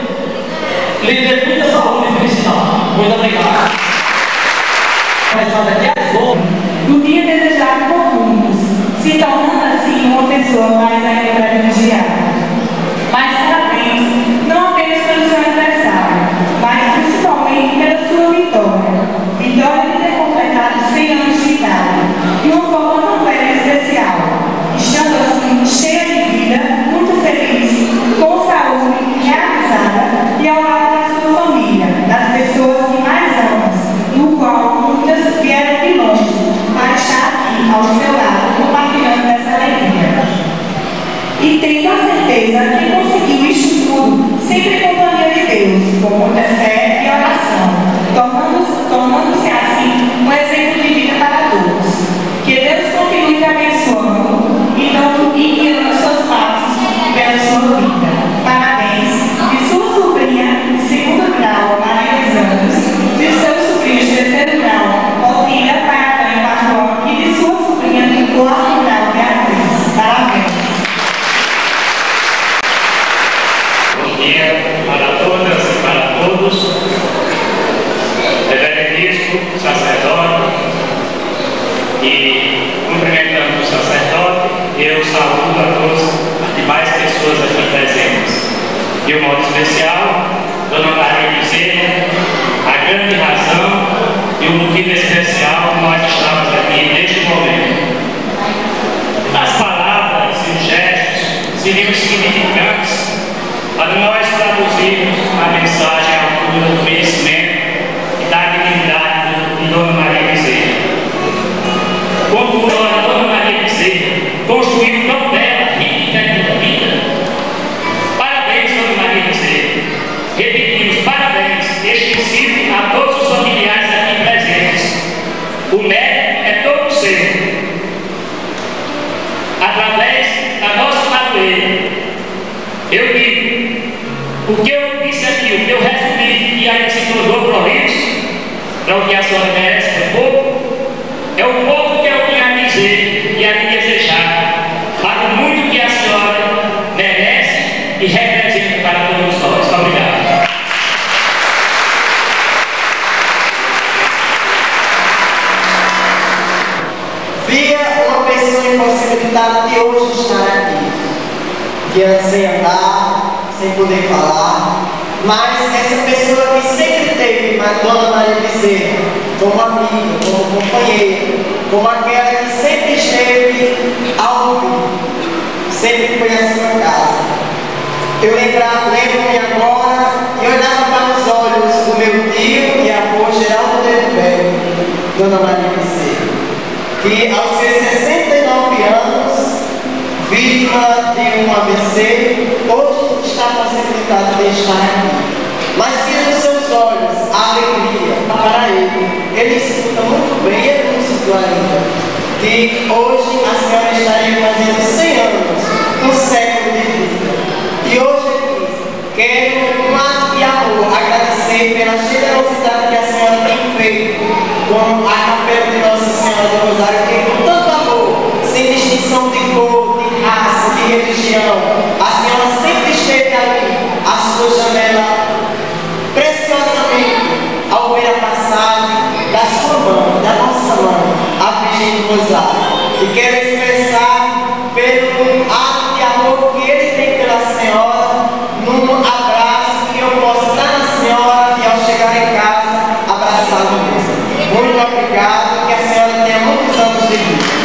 lhe dê muita saúde e felicidade. Muito obrigado. Começando aqui às onze. No dia desejado por muitos, se tornando assim uma pessoa mais ainda privilegiada. Mas parabéns, não apenas pelo seu aniversário, mas principalmente pela sua vitória. Vitória de ter completado cem anos de idade, de uma forma tão bela e especial, estando assim cheia de vida, muito feliz, com saúde, realizada e ao lado da sua família, das pessoas que mais ama, no qual muitas vieram pronto e guiando os seus passos pela sua vida. Parabéns. De sua sobrinha de segundo grau, Maria dos Anjos, de seu sobrinho de terceiro grau, Otília Paia Pastor, e de sua sobrinha de quarto grau, Beatriz. Parabéns. Bom dia para todas e para todos. Reverendo Bispo, sacerdote, e cumprimentando o sacerdote, eu saúdo a todas as demais pessoas aqui presentes. De um modo especial, Dona Maria Bezerra, a grande razão e o motivo especial que nós estamos aqui neste momento. As palavras e os gestos seriam significantes para nós traduzirmos a mensagem à altura do merecimento e da dignidade de Dona Maria Bezerra. Como Dona Maria Bezerra construiu tão bela, rica e vida. Parabéns, Dona Maria Bezerra. Repetimos, parabéns, extensivo a todos os familiares aqui presentes. O mérito é todo seu. Através da nossa padroeira, eu digo, o que eu disse aqui, o que eu resumi e ainda se tornou prolixo, para o que a senhora merece é pouco, é o pouco que eu tinha a dizer e a lhe desejar, para o muito que a senhora merece e representa para todos nós. Obrigado. Via uma pessoa impossibilitada de hoje estar aqui, que antes sem andar, sem poder falar, mas essa pessoa que sempre teve a Dona Maria Bezerra como amiga, como companheira, como aquela que sempre esteve ao vivo, sempre foi a sua casa. Eu lembra, lembro-me agora e olhava para os olhos do meu tio e avô Geraldo de Velho, Dona Maria Bezerra, que aos seus sessenta e nove anos, vítima de um A V C, hoje está possibilitado de estar aqui. Mas via nos seus olhos a alegria para ele. Ele escuta muito bem, ele lúcido ainda, que hoje a senhora estaria fazendo cem anos, um século de vida. E hoje ele diz, quero com ato de amor agradecer pela generosidade que a senhora tem feito com a capela de Nossa Senhora do Rosário, que com tanto amor, sem distinção de cor, de raça, de religião, a senhora sempre esteve ali, a sua janela, preciosamente, ao ver a passagem da sua mãe, da nossa mãe, a Virgem do Rosário. E quero expressar pelo ato de amor que ele tem pela senhora, num abraço que eu posso dar na senhora e ao chegar em casa, abraçá-lo mesmo. Muito obrigado, que a senhora tenha muitos anos de vida.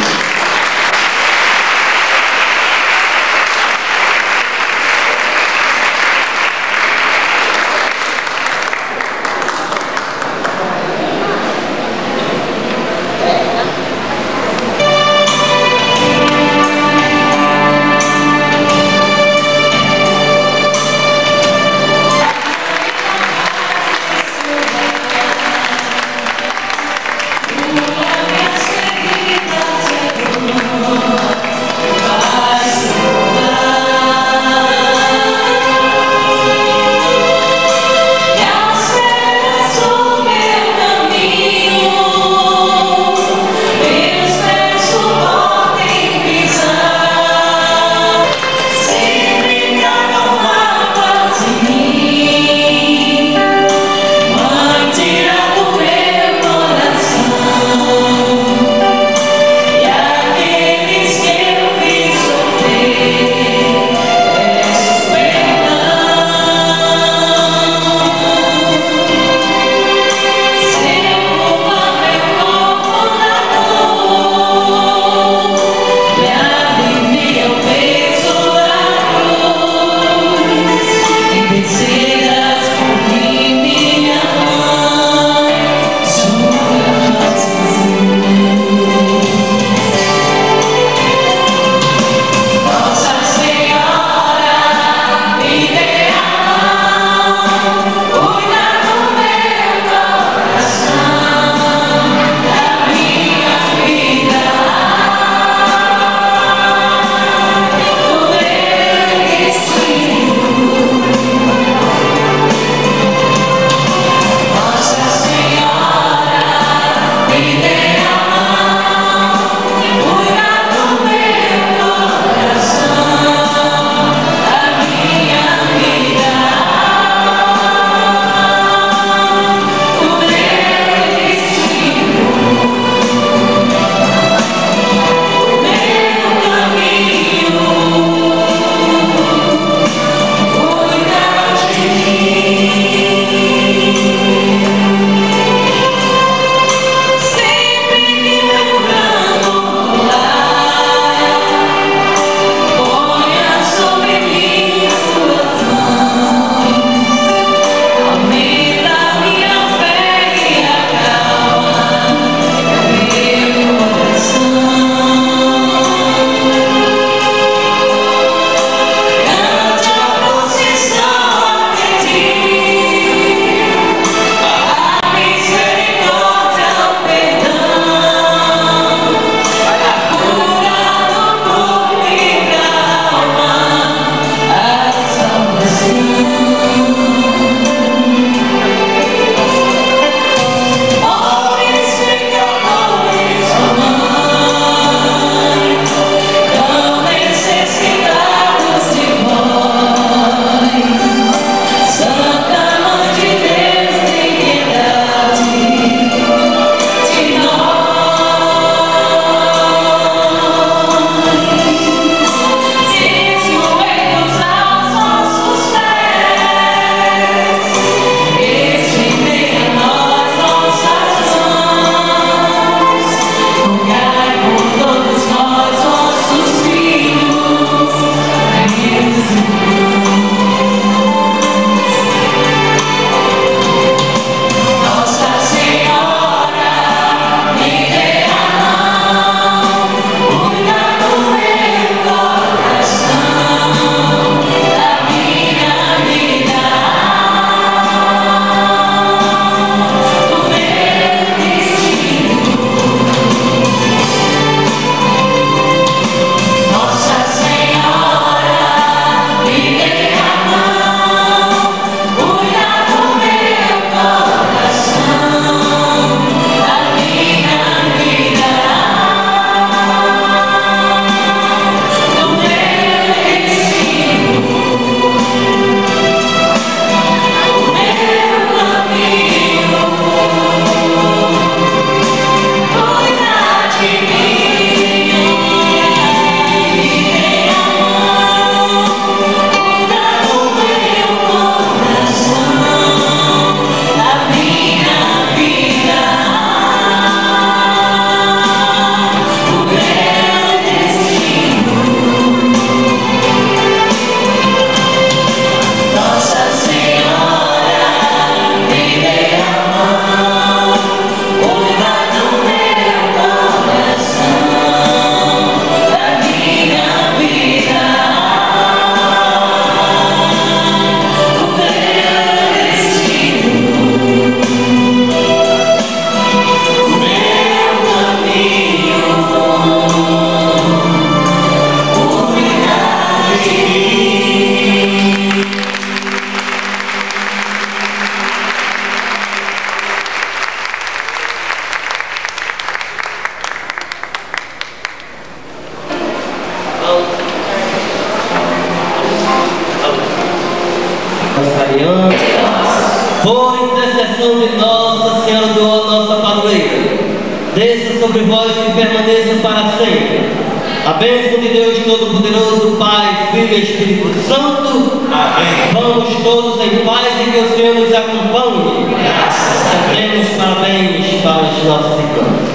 desça sobre vós e permaneça para sempre. A bênção de Deus Todo-Poderoso, Pai, Filho e Espírito Santo. Amém. Vamos todos em paz e que o Senhor nos acompanhe. Graças a Deus. Parabéns para os nossos irmãos.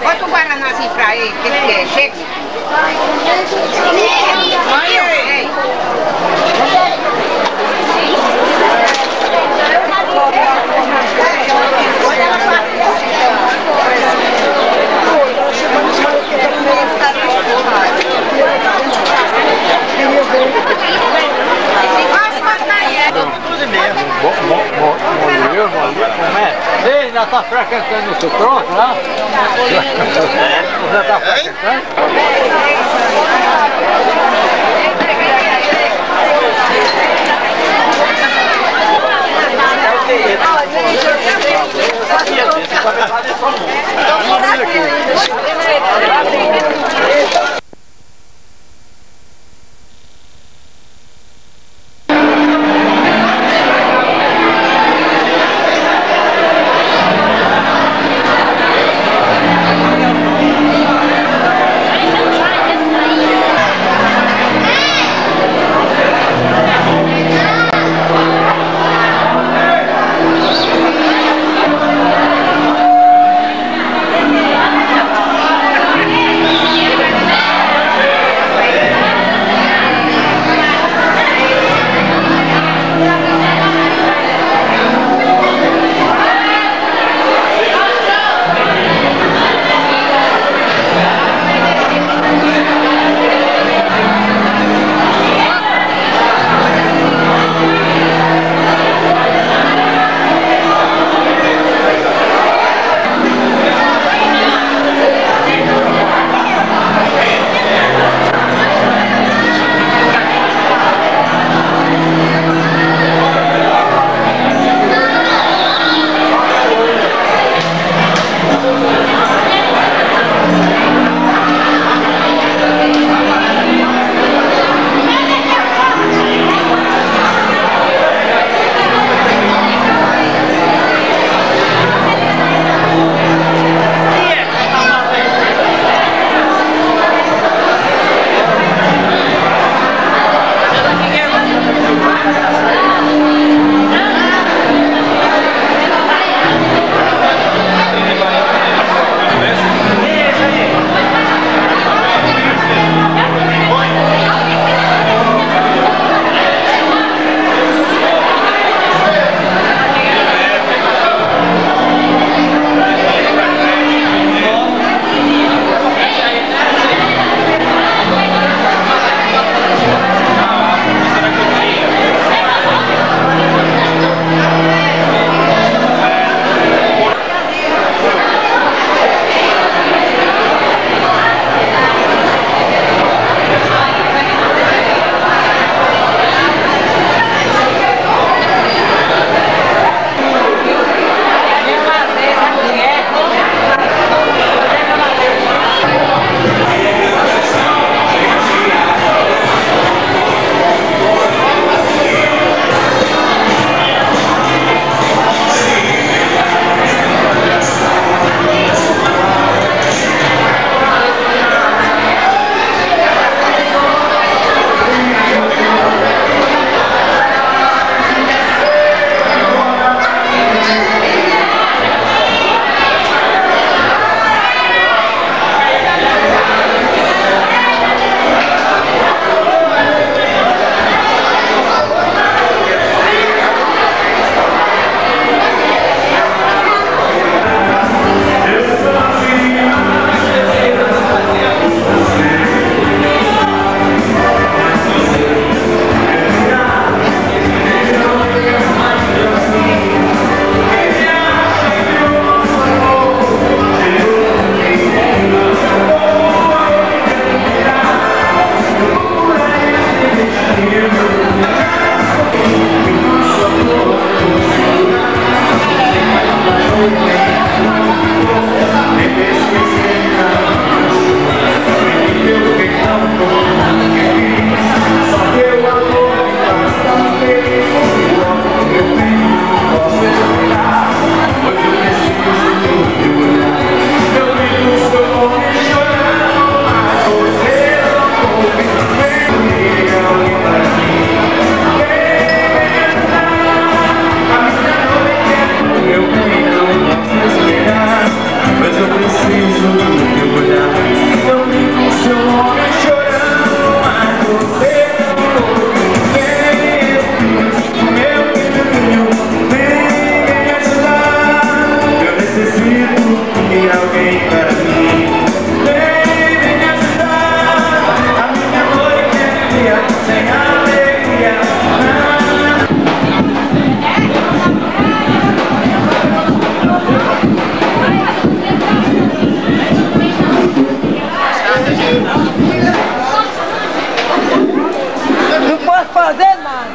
Bota um guaranazinho pra ele, que ele quer. Chega. Mãe, ei. Ei, já está frequentando o seu tronco, né? Já está frequentando? vem pra mim. Vem, vem me ajudar. A minha noite é dia sem alegria. Não posso fazer nada.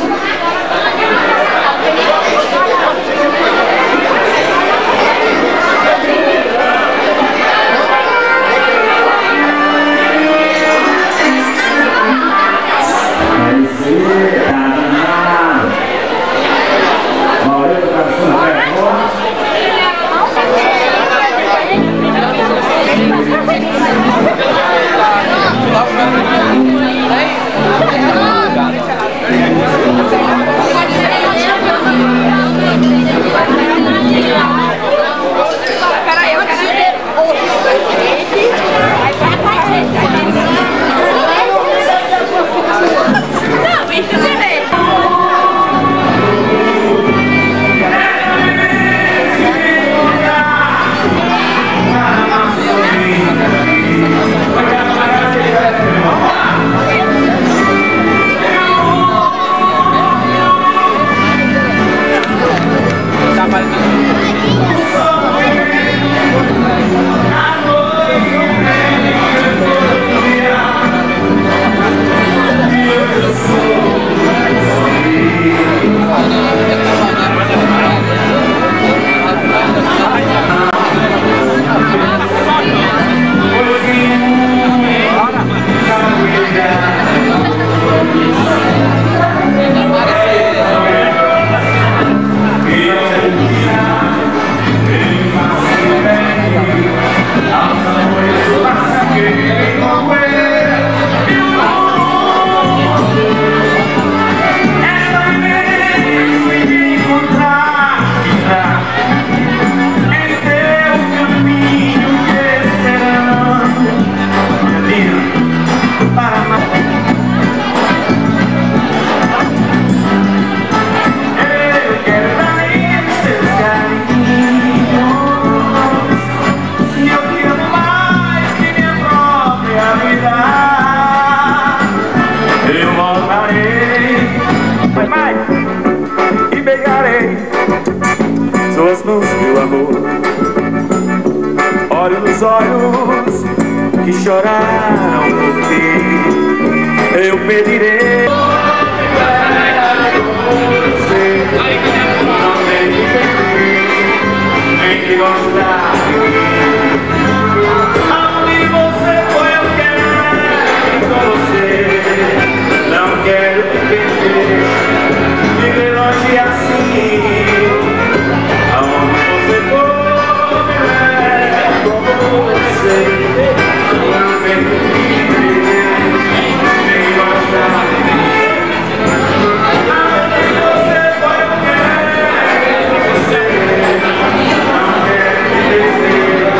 Suas mãos, meu amor, olho nos olhos que choraram por ti. Eu pedirei você, não tem que pedir, tem que gostar de mim. Aonde você foi, eu quero ir com você. Não quero te perder, viver longe assim. Você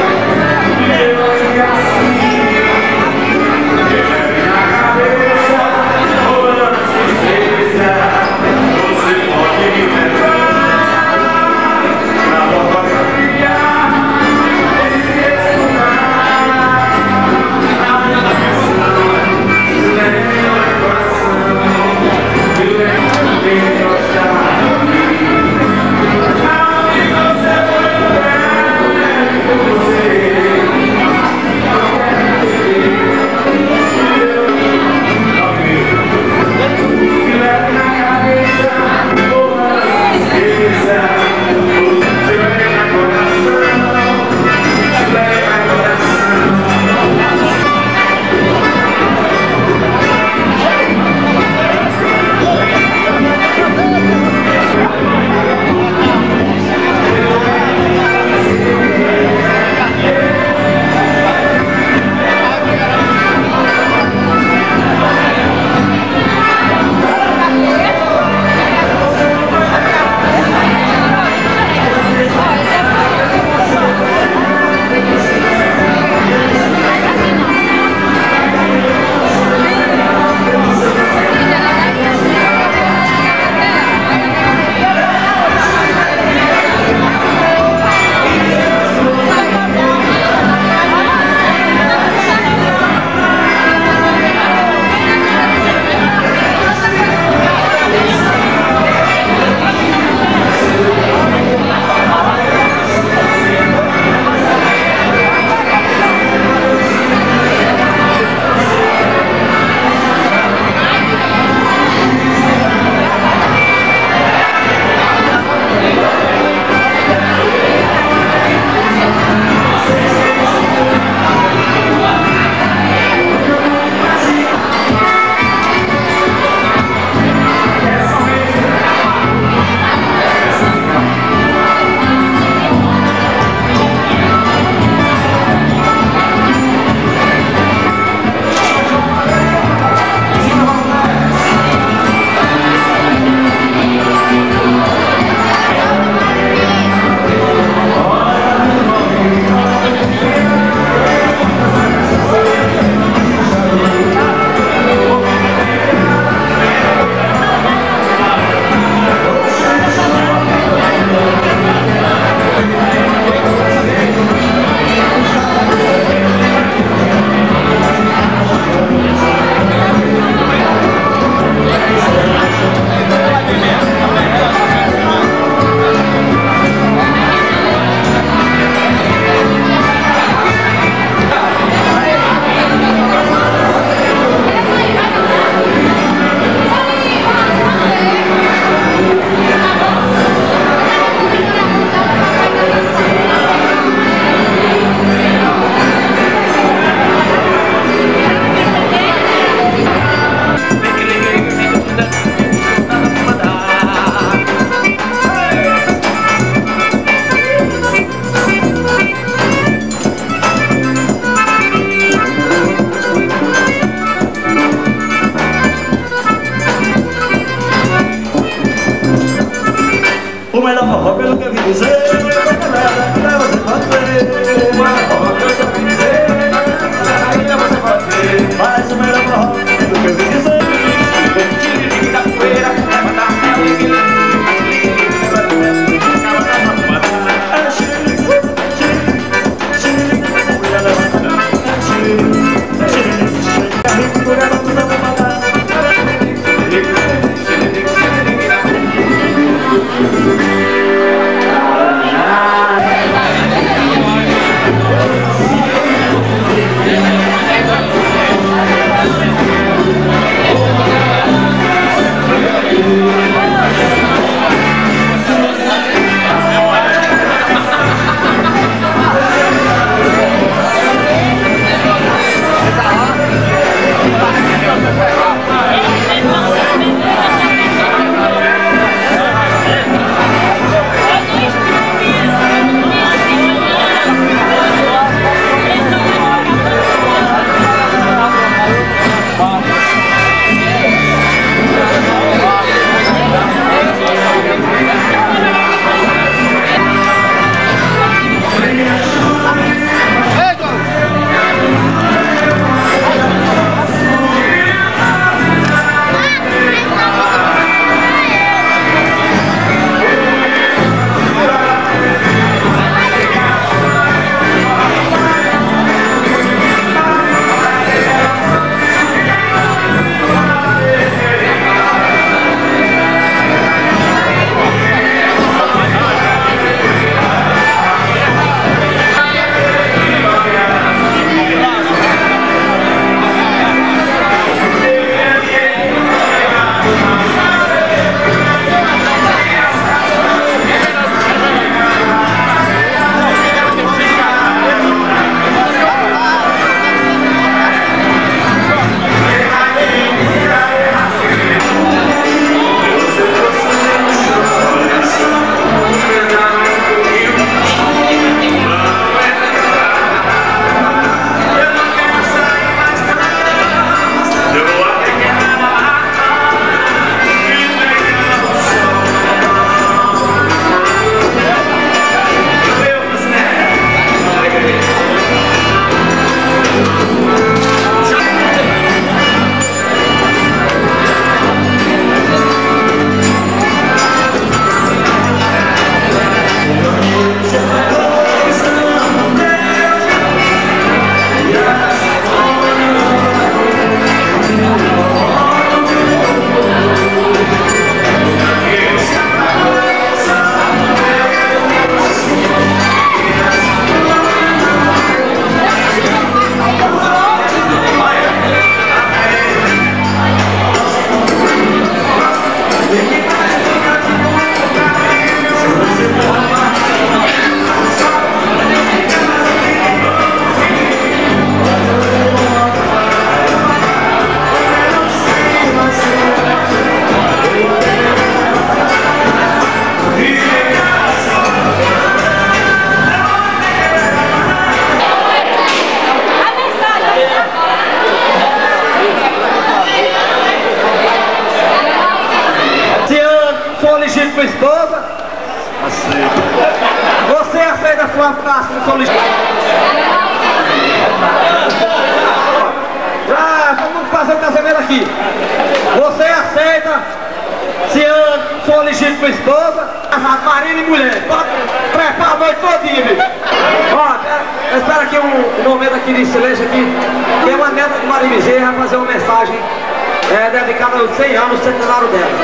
momento aqui de silêncio aqui, que é uma neta de Maria Bezerra, fazer uma mensagem é, dedicada aos cem anos, centenário dela.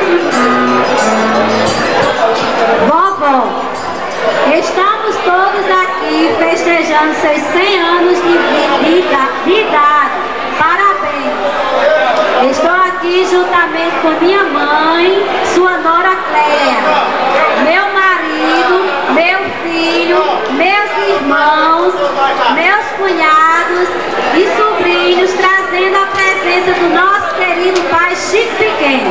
Vovó, estamos todos aqui festejando seus cem anos de, de, de idade. Parabéns. Estou aqui juntamente com minha mãe, sua nora Cléia, meu marido, meu filho, meus irmãos, meus cunhados e sobrinhos, trazendo a presença do nosso querido pai Chico Pequeno,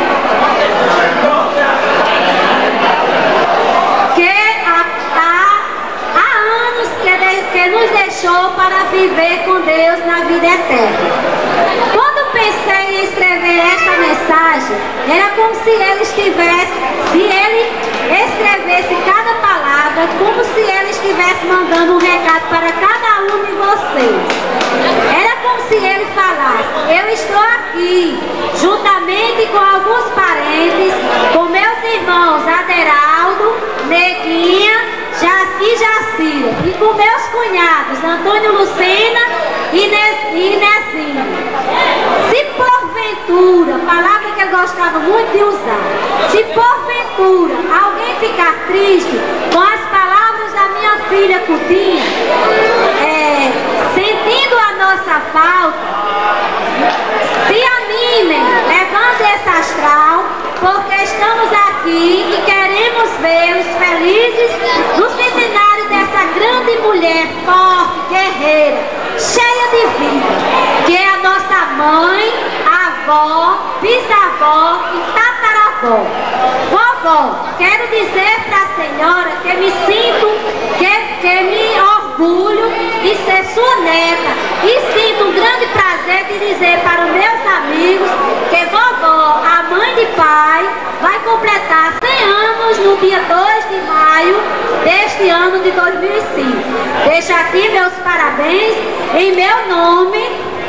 que há, há, há anos que, de, que nos deixou para viver com Deus na vida eterna. Quando pensei em escrever esta mensagem, era como se ele estivesse, se ele escrevesse cada palavra, como se ele estivesse mandando um recado para cada um de vocês. Era como se ele falasse: eu estou aqui, juntamente com alguns parentes, com meus irmãos Aderaldo, Neguinha e Jacira, e com meus cunhados Antônio Lucena e Nezinho. Se porventura, palavra que eu gostava muito de usar, se porventura alguém ficar triste com as palavras da minha filha Coutinho, é, sentindo a nossa falta, se animem, levando esse astral, porque estamos aqui e queremos vê-los felizes no centenário dessa grande mulher forte, guerreira, cheia de vida, que é a nossa mãe, avó, bisavó e tataravó. Vovó, quero dizer para a senhora que me sinto, que, que me orgulho de ser sua neta e sinto um grande prazer de dizer para os meus amigos que vovó, a mãe de pai, vai completar cem anos no dia dois de maio deste ano de dois mil e cinco. Deixo aqui meus parabéns em meu nome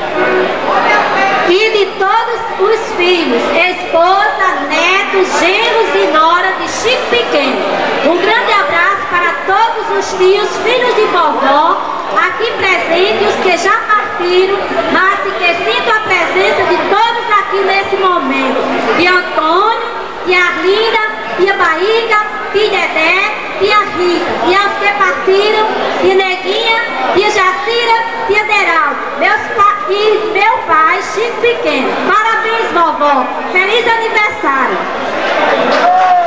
e de todos os filhos, esposa, netos, genros e nora de Chico Pequeno. Um grande abraço para todos os tios, filhos de vovó, aqui presentes e os que já partiram, mas que sinto a presença de todos aqui nesse momento. E Antônio, e Arlinda, e a Bahia, e Dedé, e a Rita, e aos que partiram, e Neguinha, e a Jacira, e a Deraldo, meus pa e meu pai, Chico Pequeno. Parabéns, vovó. Feliz aniversário.